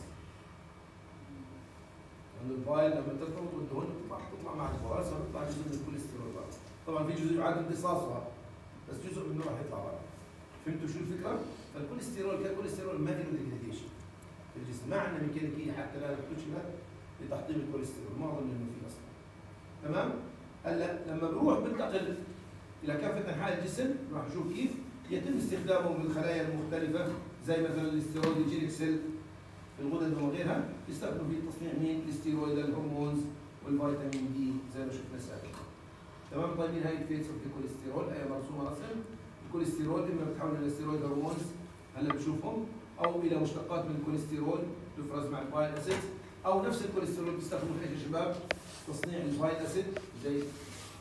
لانه البايل لما ترتبط بالدهون بتطلع مع البراز فبيطلع جزء من الكوليسترول بقى. طبعا في جزء يعاد امتصاصها بس جزء منه راح يطلع بقى. فهمتوا شو الفكره؟ فالكوليسترول ككوليسترول ما له ديجريديشن في الجسم، ما عندنا ميكانيكيه حتى لا نكتشفها لتحطيم الكوليسترول، ما اظن انه في اصلا. تمام؟ هلا لما بروح بنتقل الى كافه انحاء الجسم راح نشوف كيف يتم استخدامه بالخلايا المختلفه زي مثلا الاستيرويد سيل في الغدد وغيرها يستخدموا في تصنيع مين؟ الاستيرويد الهرمونز والفيتامين دي زي ما شفنا سابقا. تمام طيبين هاي الفيتس اوف الكوليسترول اي مرسومه رسم. الكوليسترول اما بتحول الى ستيرويد هرمونز هلا بنشوفهم او الى مشتقات من الكوليسترول تفرز مع البايل اسيد او نفس الكوليسترول بيستخدموا في ايش يا شباب؟ تصنيع البايل اسيد زي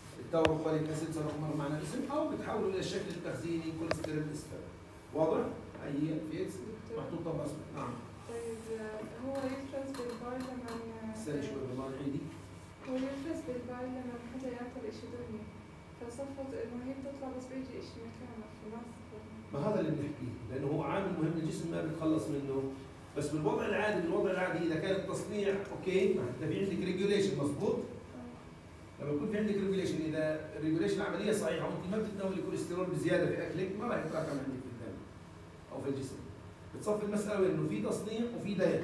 التوروكوليك اسيد سبق مر معنا الاسم او بتحولوا الى الشكل التخزيني كوليسترول استر. واضح؟ هي فيتس محطوطه باسمك. نعم. طيب هو يفرز بالبال لما استني شوي بالله عيدي. هو يفرز بالبال لما حدا يعطل اشي دهني، فصفت انه هي بتطلع بس بيجي اشي مكانها خلاص. ما هذا اللي بنحكيه، لانه هو عامل مهم الجسم ما بيتخلص منه، بس بالوضع العادي اذا كان التصنيع اوكي، ما انت في عندك ريجوليشن مضبوط؟ لما يكون في عندك ريجوليشن، اذا الريجوليشن العمليه صحيحه وانت ما بتتناولي كوليسترول بزياده في اكلك، ما راح يتراكم عندك في الدم او في الجسم. بتصفي المساله وين؟ انه في تصنيع وفي دايت.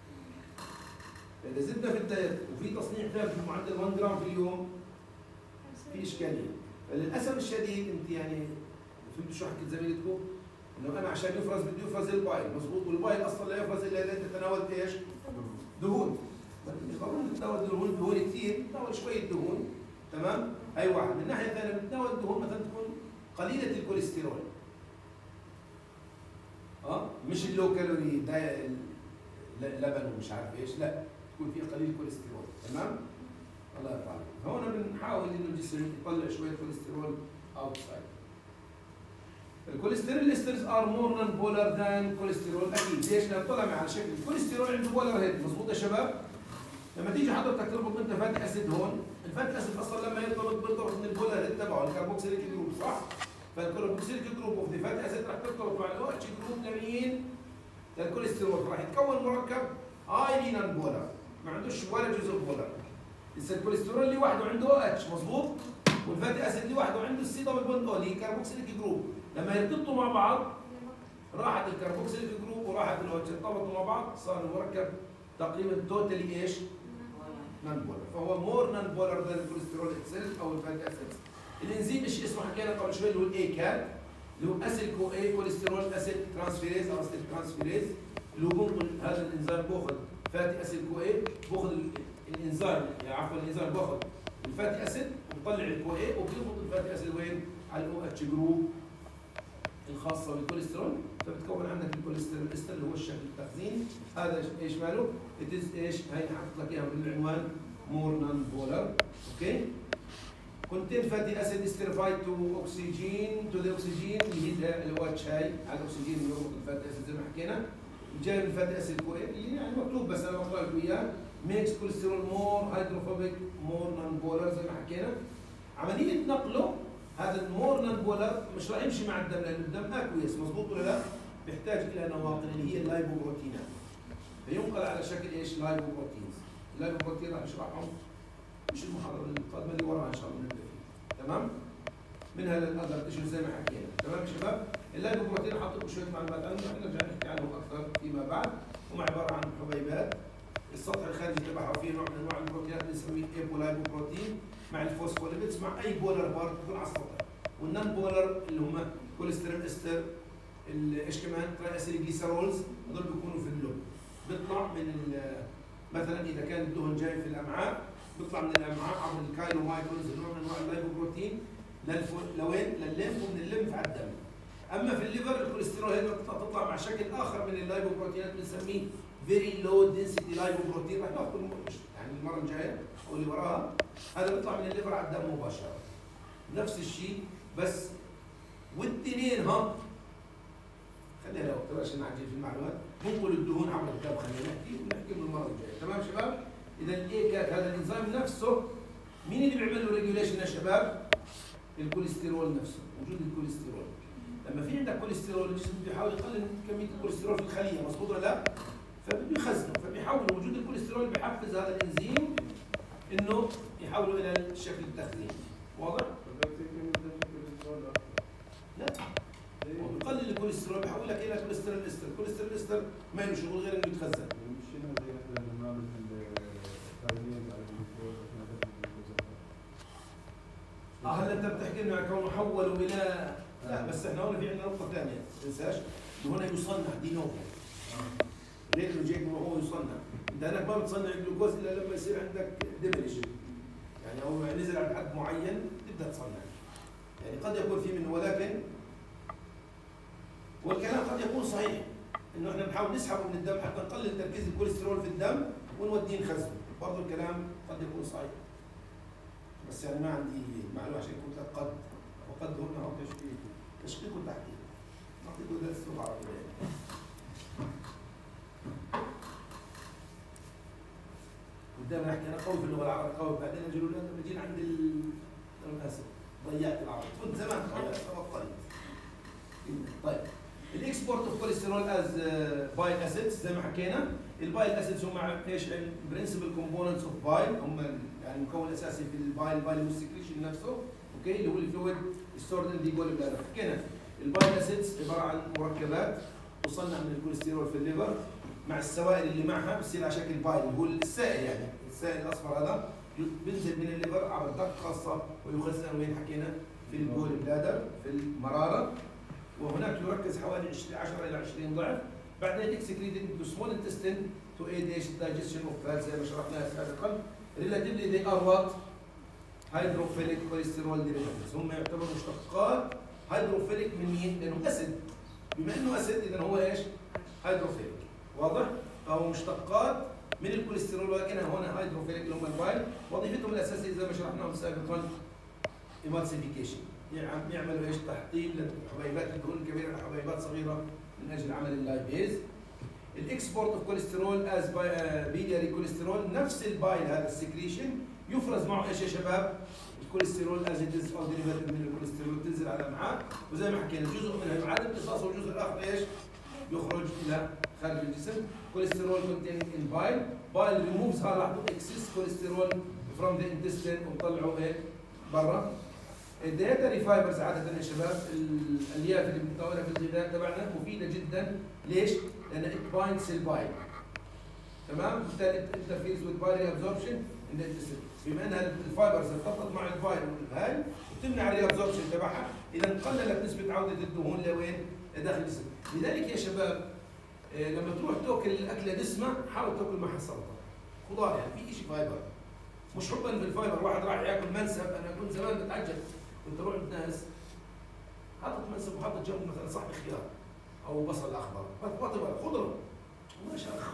اذا زدنا في الدايت وفي تصنيع ثابت بمعدل 1 جرام في اليوم في اشكاليه. فللاسف الشديد انت يعني فهمتوا شو حكيت زميلتكم؟ انه انا عشان يفرز بدي يفرز البايل مضبوط، والبايل اصلا لا يفرز الا اذا انت تناولت ايش؟ دهون. مش ضروري تتناول دهون كثير، تتناول شويه دهون، تمام؟ هي واحد، من الناحيه الثانيه بتتناول دهون مثلا تكون قليله الكوليسترول. مش اللو كالوري لبن ومش عارف ايش، لا تكون فيه قليل كوليسترول، تمام؟ الله يرضى عليك. هون بنحاول انه الجسم يطلع شويه كوليسترول اوتسايد. الكوليسترول استرز ار مور نون بولار ذان كوليسترول، اكيد. ليش؟ لانه طلع على شكل الكوليسترول عنده بولار هيد، مضبوط يا شباب؟ لما تيجي حضرتك تربط انت فاتي اسيد هون، الفاتي اسيد اصلا لما بيرتبط من البولار هيد تبعه الكربوكسيليك جروب، صح؟ فالكربوكسيليك جروب اوف ذا فاتي اسيد راح ترتبط مع الاو اتش جروب لمين؟ للكوليسترول، راح يتكون مركب هايلي نون بولار، ما عندوش ولا جزء بولار. لسه الكوليسترول لوحده عنده او اتش، مضبوط؟ والفاتي اسيد لوحده عنده السي دبل بوند او اللي هي كربوكسيليك جروب، لما يرتبطوا مع بعض راحت الكربوكسيليك جروب وراحت الأو اتش، ارتبطوا مع بعض صار المركب تقريبا توتالي ايش؟ نون بولار، فهو مور نون بولار ذان الكوليسترول اتسيلف او الفاتي اسيدز. الانزيم ايش اسمه حكينا قبل شوي اللي هو الاي كات، اللي هو اسيل كو اي كوليسترول اسيد ترانسفيريز او اسيد ترانسفيريز، اللي هو بنقل هذا الانزيم باخذ فاتي اسيد كو اي، باخذ الانزيم عفوا الانزيم باخذ الفاتي اسيد وبطلع الكو اي وبيربط الفاتي اسيد وين؟ على الاو اتش جروب الخاصه بالكوليسترول، فبتكون عندك الكوليسترول استر اللي هو الشكل التخزين. هذا ايش ماله؟ اتز ايش؟ هي حاطط لك اياها بالعنوان مور نون بولار، اوكي؟ كونتين فاتي اسيد استرفايد تو اوكسجين تو ذا اوكسجين اللي هي الاو اتش، هاي على الاكسجين اللي يربط الفاتي اسيد زي ما حكينا، جاي من الفاتي اسيد كو اللي يعني مكتوب بس انا بقرا لكم اياه، ميكس كوليسترول مور هيدروفوبيك مور نون بولار زي ما حكينا. عمليه نقله هذا المور نون بولار مش راح يمشي مع الدم لانه الدم اكويس، مضبوط ولا لا؟ بيحتاج الى نواقل اللي هي اللايبوبروتينات، فينقل على شكل ايش؟ لايبوبروتينز. اللايبوبروتين راح نشرحهم مش المحاضره القادمه اللي وراها ان شاء الله نبدا فيها، تمام؟ منها للاذر تيشو زي ما حكينا، تمام يا شباب؟ اللايبوبروتين حاطط لكم شويه معلومات عنه رح نرجع نحكي عنه اكثر فيما بعد، هم عباره عن حبيبات السطح الخارجي تبعها فيه نوع من انواع البروتينات اللي نسميه ايبولايبوبروتين مع الفوسفوليبيدز مع اي بولر بارت تكون على السطح، والنون بولر اللي هم كوليسترول استر، ايش كمان؟ تراي اسيلجليسرولز، هذول بيكونوا في اللب، بيطلع من مثلا اذا كان الدهن جاي في الامعاء بيطلع من الامعاء عبر الكايلومايكرونز نوع من انواع اللايبوبروتين لوين؟ للليمف، ومن الليمف على الدم. اما في الليفر الكوليسترول هنا تطلع مع شكل اخر من اللايبوبروتينات بنسميه فيري لو دنسيتي لايبوبروتين، راح ناخذ يعني المره الجايه او اللي وراها، هذا بيطلع من الليفر على الدم مباشره. نفس الشيء بس والتنين خلينا لو تبقاش نعجل في المعلومات، ننقل الدهون عبر الدم، خلينا نحكي ونحكي من المره الجايه، تمام شباب؟ اذا الاي كات هذا الانزيم نفسه مين اللي بيعمل له ريجوليشن يا شباب؟ الكوليسترول نفسه، وجود الكوليسترول. لما في عندك كوليسترول الجسم بيحاول يقلل كميه الكوليسترول في الخليه، مضبوط ولا لا؟ فبيخزنه، فبيحول وجود الكوليسترول بيحفز هذا الانزيم انه يحوله الى الشكل التخزيني، واضح؟ لا وبيقلل الكوليسترول بيحول لك الى كوليسترول استر، الكوليسترول استر ما له شغل غير انه يتخزن. هلا انت بتحكي لنا كونه حولوا الى لا، بس احنا هون في عندنا نقطه ثانيه ما تنساش، انه هنا يصنع دي نوفو غير انه جاي هو يصنع، انت هناك ما بتصنع الجلوكوز الا لما يصير عندك ديمينش، يعني هو نزل عند حد معين تبدا تصنع، يعني قد يكون في منه، ولكن والكلام قد يكون صحيح انه احنا بنحاول نسحبه من الدم حتى نقلل تركيز الكوليسترول في الدم ونوديه نخزنه، برضه الكلام قد يكون صحيح، بس يعني ما عندي معلومه عشان يكون لك قد وقد هنا هو تشقيق وتحقيق. اعطيكم درس لغه عربيه. ودائما احكي انا قوي في اللغه العربيه قوي، بعدين اجي لما جينا عند انا اسف ضيعت العربي، كنت زمان بطلت. طيب الاكسبورت اوف كوليسترول از بايل اسيدز زي ما حكينا، البايل اسيدز هم ايش؟ البرنسبل كومبوننتس اوف بايل، هم يعني المكون الاساسي في البايل والسكريشن نفسه، اوكي، اللي هو الفلويد ستورد ان دي جول بلادر. حكينا البايل اسيدز عباره عن مركبات تصنع من الكوليسترول في الليفر مع السوائل اللي معها بتصير على شكل بايل، هو السائل يعني السائل الاصفر هذا بينزل من الليفر عبر ضغط خاصه ويخزن وين حكينا في الجول بلادر في المراره، وهناك يركز حوالي 10 الى 20 ضعف، بعدين اكسكريتد انتو سمول انتستين تو ايد ايش الدايجستشن اوف فات زي ما شرحناها سابقا. ريلاتيفلي ذي ار وات هيدروفيليك كوليسترول ديريفاتيفز، هم يعتبروا مشتقات هيدروفيليك من مين؟ لانه اسيد، بما انه اسيد اذا هو ايش؟ هيدروفيليك، واضح؟ فهو مشتقات من الكوليسترول، ولكن هنا هيدروفيليك اللي هم البايل، وظيفتهم الاساسيه زي ما شرحناهم سابقا ايمالسيفيكيشن، يعملوا ايش؟ تحطيم لحبيبات الدهون الكبيره لحبيبات صغيره من اجل عمل اللايبيز. الاكسبورت اوف كوليسترول از بيلياري كوليسترول، نفس البايل هذا السكريشن يفرز معه ايش يا شباب؟ الكوليسترول از اتز او ديريفاتيف من الكوليسترول تنزل على الامعاء، وزي ما حكينا جزء منها يعاد امتصاصه والجزء الاخر ايش؟ يخرج الى خارج الجسم. كوليسترول containing in bile، bile removes هذا excess cholesterol from the intestine وطلعوا ايه؟ برا. الديتري فايبرز عاده يا شباب الالياف اللي بنتناولها في الغذاء تبعنا مفيده جدا، ليش؟ لان it binds البايل، تمام؟ بالتالي interferes with bile absorption in the intestine، بما انها الفايبرز ارتبطت مع البايل والهاي وتمنع الابزوربشن تبعها، اذا قللت نسبه عوده الدهون لوين؟ لداخل الجسم. لذلك يا شباب لما تروح تاكل الاكله دسمه حاول تاكل معها سلطه خضار، يعني في شيء فايبر، مش حبا بالفايبر. واحد راح ياكل منسف، انا كنت زمان بتعجب، كنت اروح عند ناس حاطط منسف وحاطط جنبه مثلا صحن خيار او بصل اخضر، خضره وما شاء الله.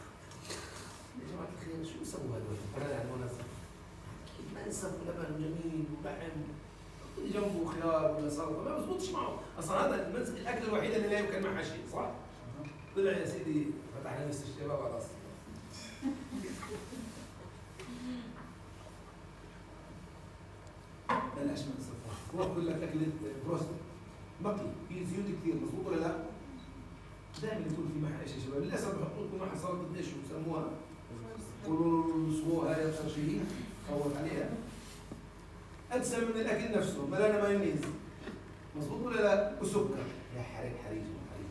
يا جماعه الخير شو بيسووا هذول؟ انا يعني منسف منسف ولبن جميل ولحم جنبه خيار ولا سلطه، ما بزبطش معه، اصلا هذا الاكله الوحيده اللي لا يمكن معها شيء، صح؟ طلع يا سيدي فتحنا نفس الشباب على راسي. بلاش من صفر، هو كلها اكله بروست مقلي، في زيوت كثير، مضبوط ولا لا؟ دائما يكون في معها ايش يا شباب؟ للاسف بحطوا لكم معها سلطه ايش بسموها؟ هاي الخرشيه فوت عليها. أدسم من الأكل نفسه، ملانه مايونيز، مضبوط ولا لا؟ وسكر، يا حريج حريج حريج.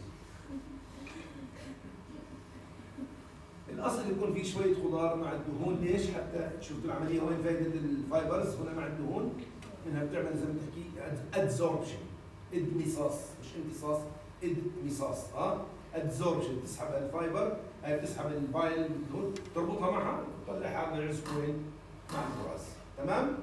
الأصل يكون فيه شوية خضار مع الدهون، ليش؟ حتى شفتوا العملية وين فائدة الفايبرز هنا مع الدهون؟ إنها بتعمل زي ما بتحكي أدزوربشن، إدمصاص، مش امتصاص، إدمصاص، أدزوربشن، تسحب الفايبر، هي بتسحب البايل بالدهون، تربطها معها، تطلعها على العزق وين؟ مع البراز، تمام؟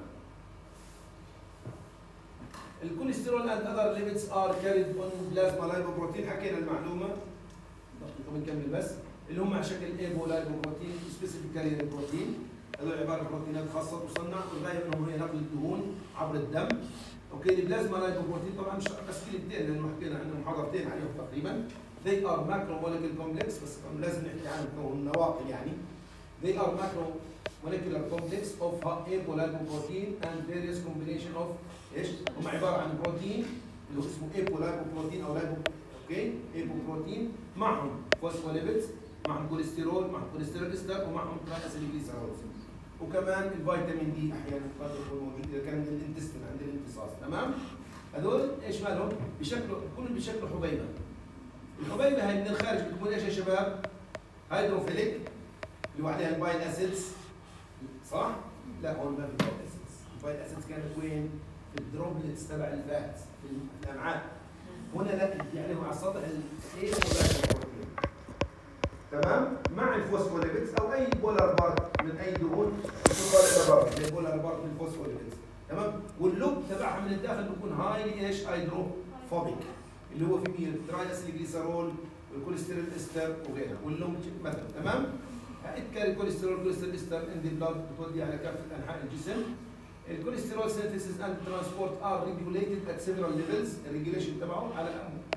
الكوليسترول and other lipids are carried on plasma lipoprotein، حكينا المعلومة دقيقة بنكمل بس، اللي هم على شكل ايبو لايبوبروتين سبيسيفيك كارير بروتين، هذول عبارة عن بروتينات خاصة تصنع والغاية منهم هي نقل الدهون عبر الدم. اوكي، البلازما لايبوبروتين طبعا مش بس كلمتين لأنه حكينا عنهم محاضرتين عليهم تقريبا. They are macromolecular complex، بس لازم نحكي عنهم كونهم نواقل يعني. They are macromolecular complex of apolipoprotein and various combination of ايش؟ هم عباره عن بروتين اللي هو اسمه ايبولايبوبروتين او لايبو، اوكي؟ ايبوبروتين معهم فوسفوليبيدز، معهم كوليسترول، معهم كوليسترول استر، ومعهم ترايسيلجليسيرولز، وكمان الفيتامين دي احيانا قد يكون موجود اذا كان من الانتستين عند الامتصاص، تمام؟ هذول ايش مالهم؟ بشكل كلهم بشكل حبيبه. الحبيبه هاي من الخارج بتكون ايش يا شباب؟ هيدروفيليك اللي هو عليها البايل اسيدز، صح؟ لا هون ما في بايل اسيدز، البايل اسيدز كانت وين؟ في الدروبلتس تبع الفات في الامعاء. هنا لا، يعني هو على سطح الايبولايبوبروتين، تمام؟ مع الفوسفوليبيدز او اي بولار بارت من اي دهون بتوصل الى برا، زي البولار بارت من الفوسفوليبيدز، تمام؟ واللوب تبعها من الداخل بيكون هايلي ايش؟ هيدروفوبيك، اللي هو فيه الترايسيلجليسيرول والكوليسترول استر وغيرها، واللوب مثلا، تمام؟ هتكاري الكوليسترول والكوليسترول استر ان ذا بلاد بتودي على كافه انحاء الجسم. الكوليسترول synthesis and transport are regulated at several levels، الريجوليشن تبعه على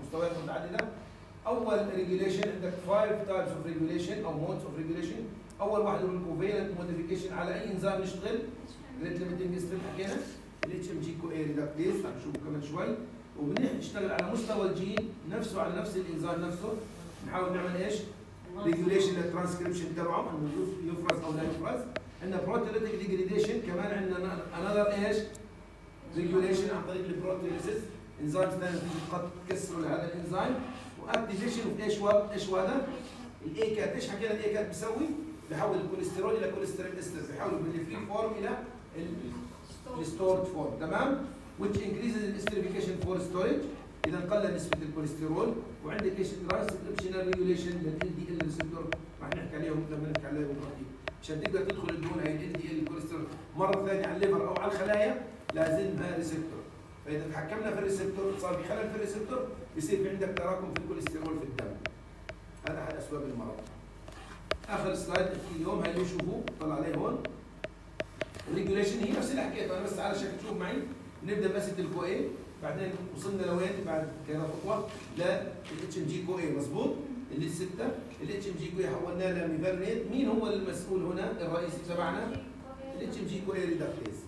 مستويات متعدده. اول ريجوليشن عندك 5 تايبس اوف ريجوليشن او مودز اوف ريجوليشن. اول واحد هو الكوفيلنت موديفيكيشن على اي انزيم نشتغل. ريت ليميتنج ستيب حكينا. الاتش ام جي كو اي ريدكتيز هنشوفه كمان شوي. وبنشتغل على مستوى الجين نفسه على نفس الانزيم نفسه. نحاول نعمل ايش؟ ريجوليشن للترانسكريبشن تبعه انه يفرز او لا يفرز. عندنا بروتيليتيك ديجريديشن كمان عندنا انذر ايش؟ ريجوليشن عن طريق البروتيليسيس انزيم ثاني قد تكسره لهذا الانزيم. واكتيفيشن اوف ايش هذا؟ الاي كات. ايش حكينا الاي كات بيسوي؟ بحول الكوليسترول الى كوليسترول استر، بحوله من الفري فورم الى الستورد فورم. تمام؟ which increases the esterification for storage. اذا قل نسبه الكوليسترول. وعندك ايش؟ ترانسكريبشنال ريجوليشن للال دي ال ريسبتور راح نحكي عليهم لما نحكي عليهم دلوقتي عشان تقدر تدخل الدهون هي ال دي ال الكوليسترول مره ثانيه على الليفر او على الخلايا لازمها ريسبتور. فاذا تحكمنا في الريسبتور صار في خلل في الريسبتور يصير في عندك تراكم في الكوليسترول في الدم. هذا احد اسباب المرض. اخر سلايد اليوم هي شوفوا طلع عليه هون. الريجوليشن هي نفس اللي حكيته انا بس على شكل شوف معي. نبدا باسيد الكو اي بعدين وصلنا لوين بعد كذا خطوه للاتش ام جي كو اي مضبوط اللي السته. الاتش ام جي كو اي حولناه لميفرنيت. مين هو المسؤول هنا الرئيسي تبعنا؟ الاتش ام جي كو اي ريدكتيز.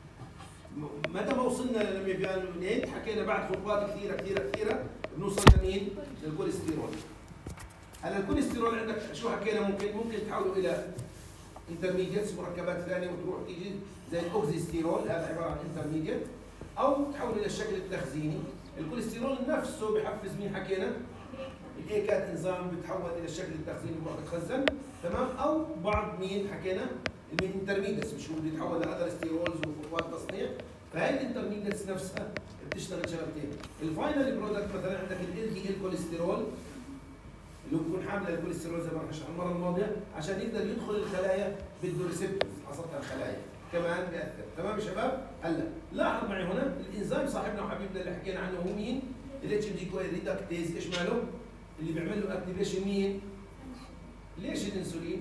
متى ما وصلنا للميفرنيت حكينا بعد خطوات كثيره بنوصل لمين؟ للكوليسترول. هلا الكوليسترول عندك شو حكينا ممكن تحوله الى انترميديتس مركبات ثانيه وتروح تيجي زي الاوكسيستيرول هذا عباره عن انترميديت او تحول الى الشكل التخزيني. الكوليسترول نفسه بحفز مين حكينا؟ الايكات انزيم بتحول الى الشكل التخزيني بروح بتخزن. تمام؟ او بعض مين حكينا؟ الانترميديتس مش هو بيتحول لاذر ستيرولز وخطوات تصنيع. فهي الانترميديتس نفسها بتشتغل شغلتين. الفاينل برودكت مثلا عندك ال دي ال كوليسترول اللي بيكون حامل الكوليسترول زي ما شرحنا المره الماضيه عشان يقدر يدخل الخلايا بده ريسبتورز حصلتها الخلايا كمان بياثر. تمام يا شباب؟ هلا لاحظ معي هنا الانزيم صاحبنا وحبيبنا اللي حكينا عنه هو مين؟ الاتش ام جي كو اي ريدكتيز. ايش ماله؟ اللي بيعمل له اكتيفيشن مين؟ ليش الانسولين؟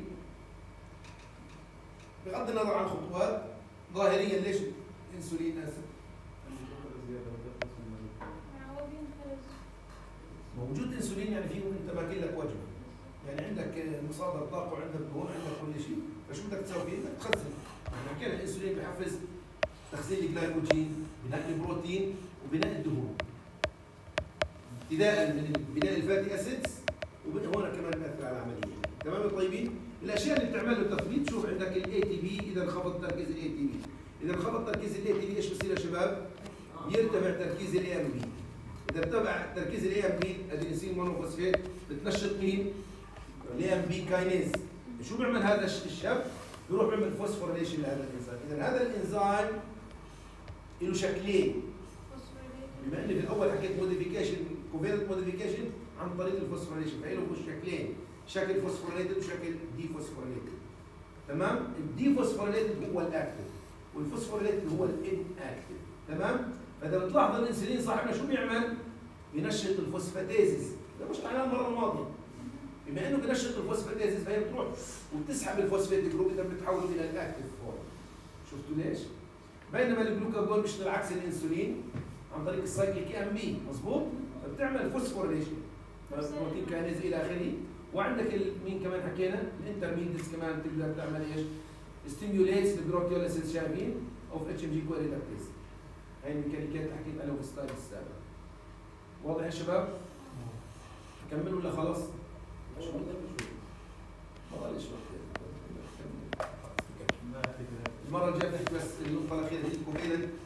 بغض النظر عن خطوات ظاهريا ليش الانسولين اسف؟ موجود انسولين يعني فيه انت ماكل لك وجبه. يعني عندك مصادر طاقه وعندك دهون عندك كل شيء، فشو بدك تسوي فيه؟ بدك تخزن. احنا حكينا الانسولين بحفز تخزين الجلايكوجين، بناء البروتين وبناء الدهون. ابتداء من بناء الفاتي اسيدز وهنا كمان بياثر على العمليه. تمام يا طيبين؟ الاشياء اللي بتعمل له تثبيت شوف عندك الاي تي بي اذا انخفض تركيز الاي تي بي. اذا انخفض تركيز الاي تي بي ايش بصير يا شباب؟ يرتفع تركيز الاي ام بي. اذا ارتفع تركيز الاي ام بي ادينيسين مونوفوسفات بتنشط مين؟ الاي ام بي كاينيز. شو بيعمل هذا الشاب؟ بيروح بيعمل فوسفوريليشن لهذا الانزيم. اذا هذا الانزيم له شكلين. بما اني في الاول حكيت موديفيكيشن كوفيلنت موديفيكيشن عن طريق الفوسفوريليشن فله شكلين، شكل فوسفوريليتد وشكل دي فوسفوريليتد. تمام؟ الدي فوسفوريليتد هو الاكتف والفوسفوريليتد هو الان اكتف. تمام؟ فاذا بتلاحظ الانسولين صاحبنا شو بيعمل؟ بينشط الفوسفاتيزيس. ده مش معناه المره الماضيه. بما انه بينشط الفوسفاتيزيس فهي بتروح وبتسحب الفوسفات جروب اذا بتحول الى الاكتف فورم. شفتوا ليش؟ بينما الجلوكاجون بيشتغل عكس الانسولين عن طريق السايكليك ام بي، مضبوط؟ فبتعمل فوسفوريليشن بروتين كاينيز الى اخره. وعندك مين كمان حكينا؟ الانترميديتس كمان تقدر تعمل ايش؟ ستيميوليتس البروتيوليسيس شايفين اوف اتش ام جي كو ريدكتيز. هاي الميكانيكات اللي حكيت انا في السلايد السابق. واضح يا شباب؟ نكمل ولا خلاص؟ ما ضلش وقت. المره الجايه بنحكي بس النقطه الاخيره هي الكوفيلنت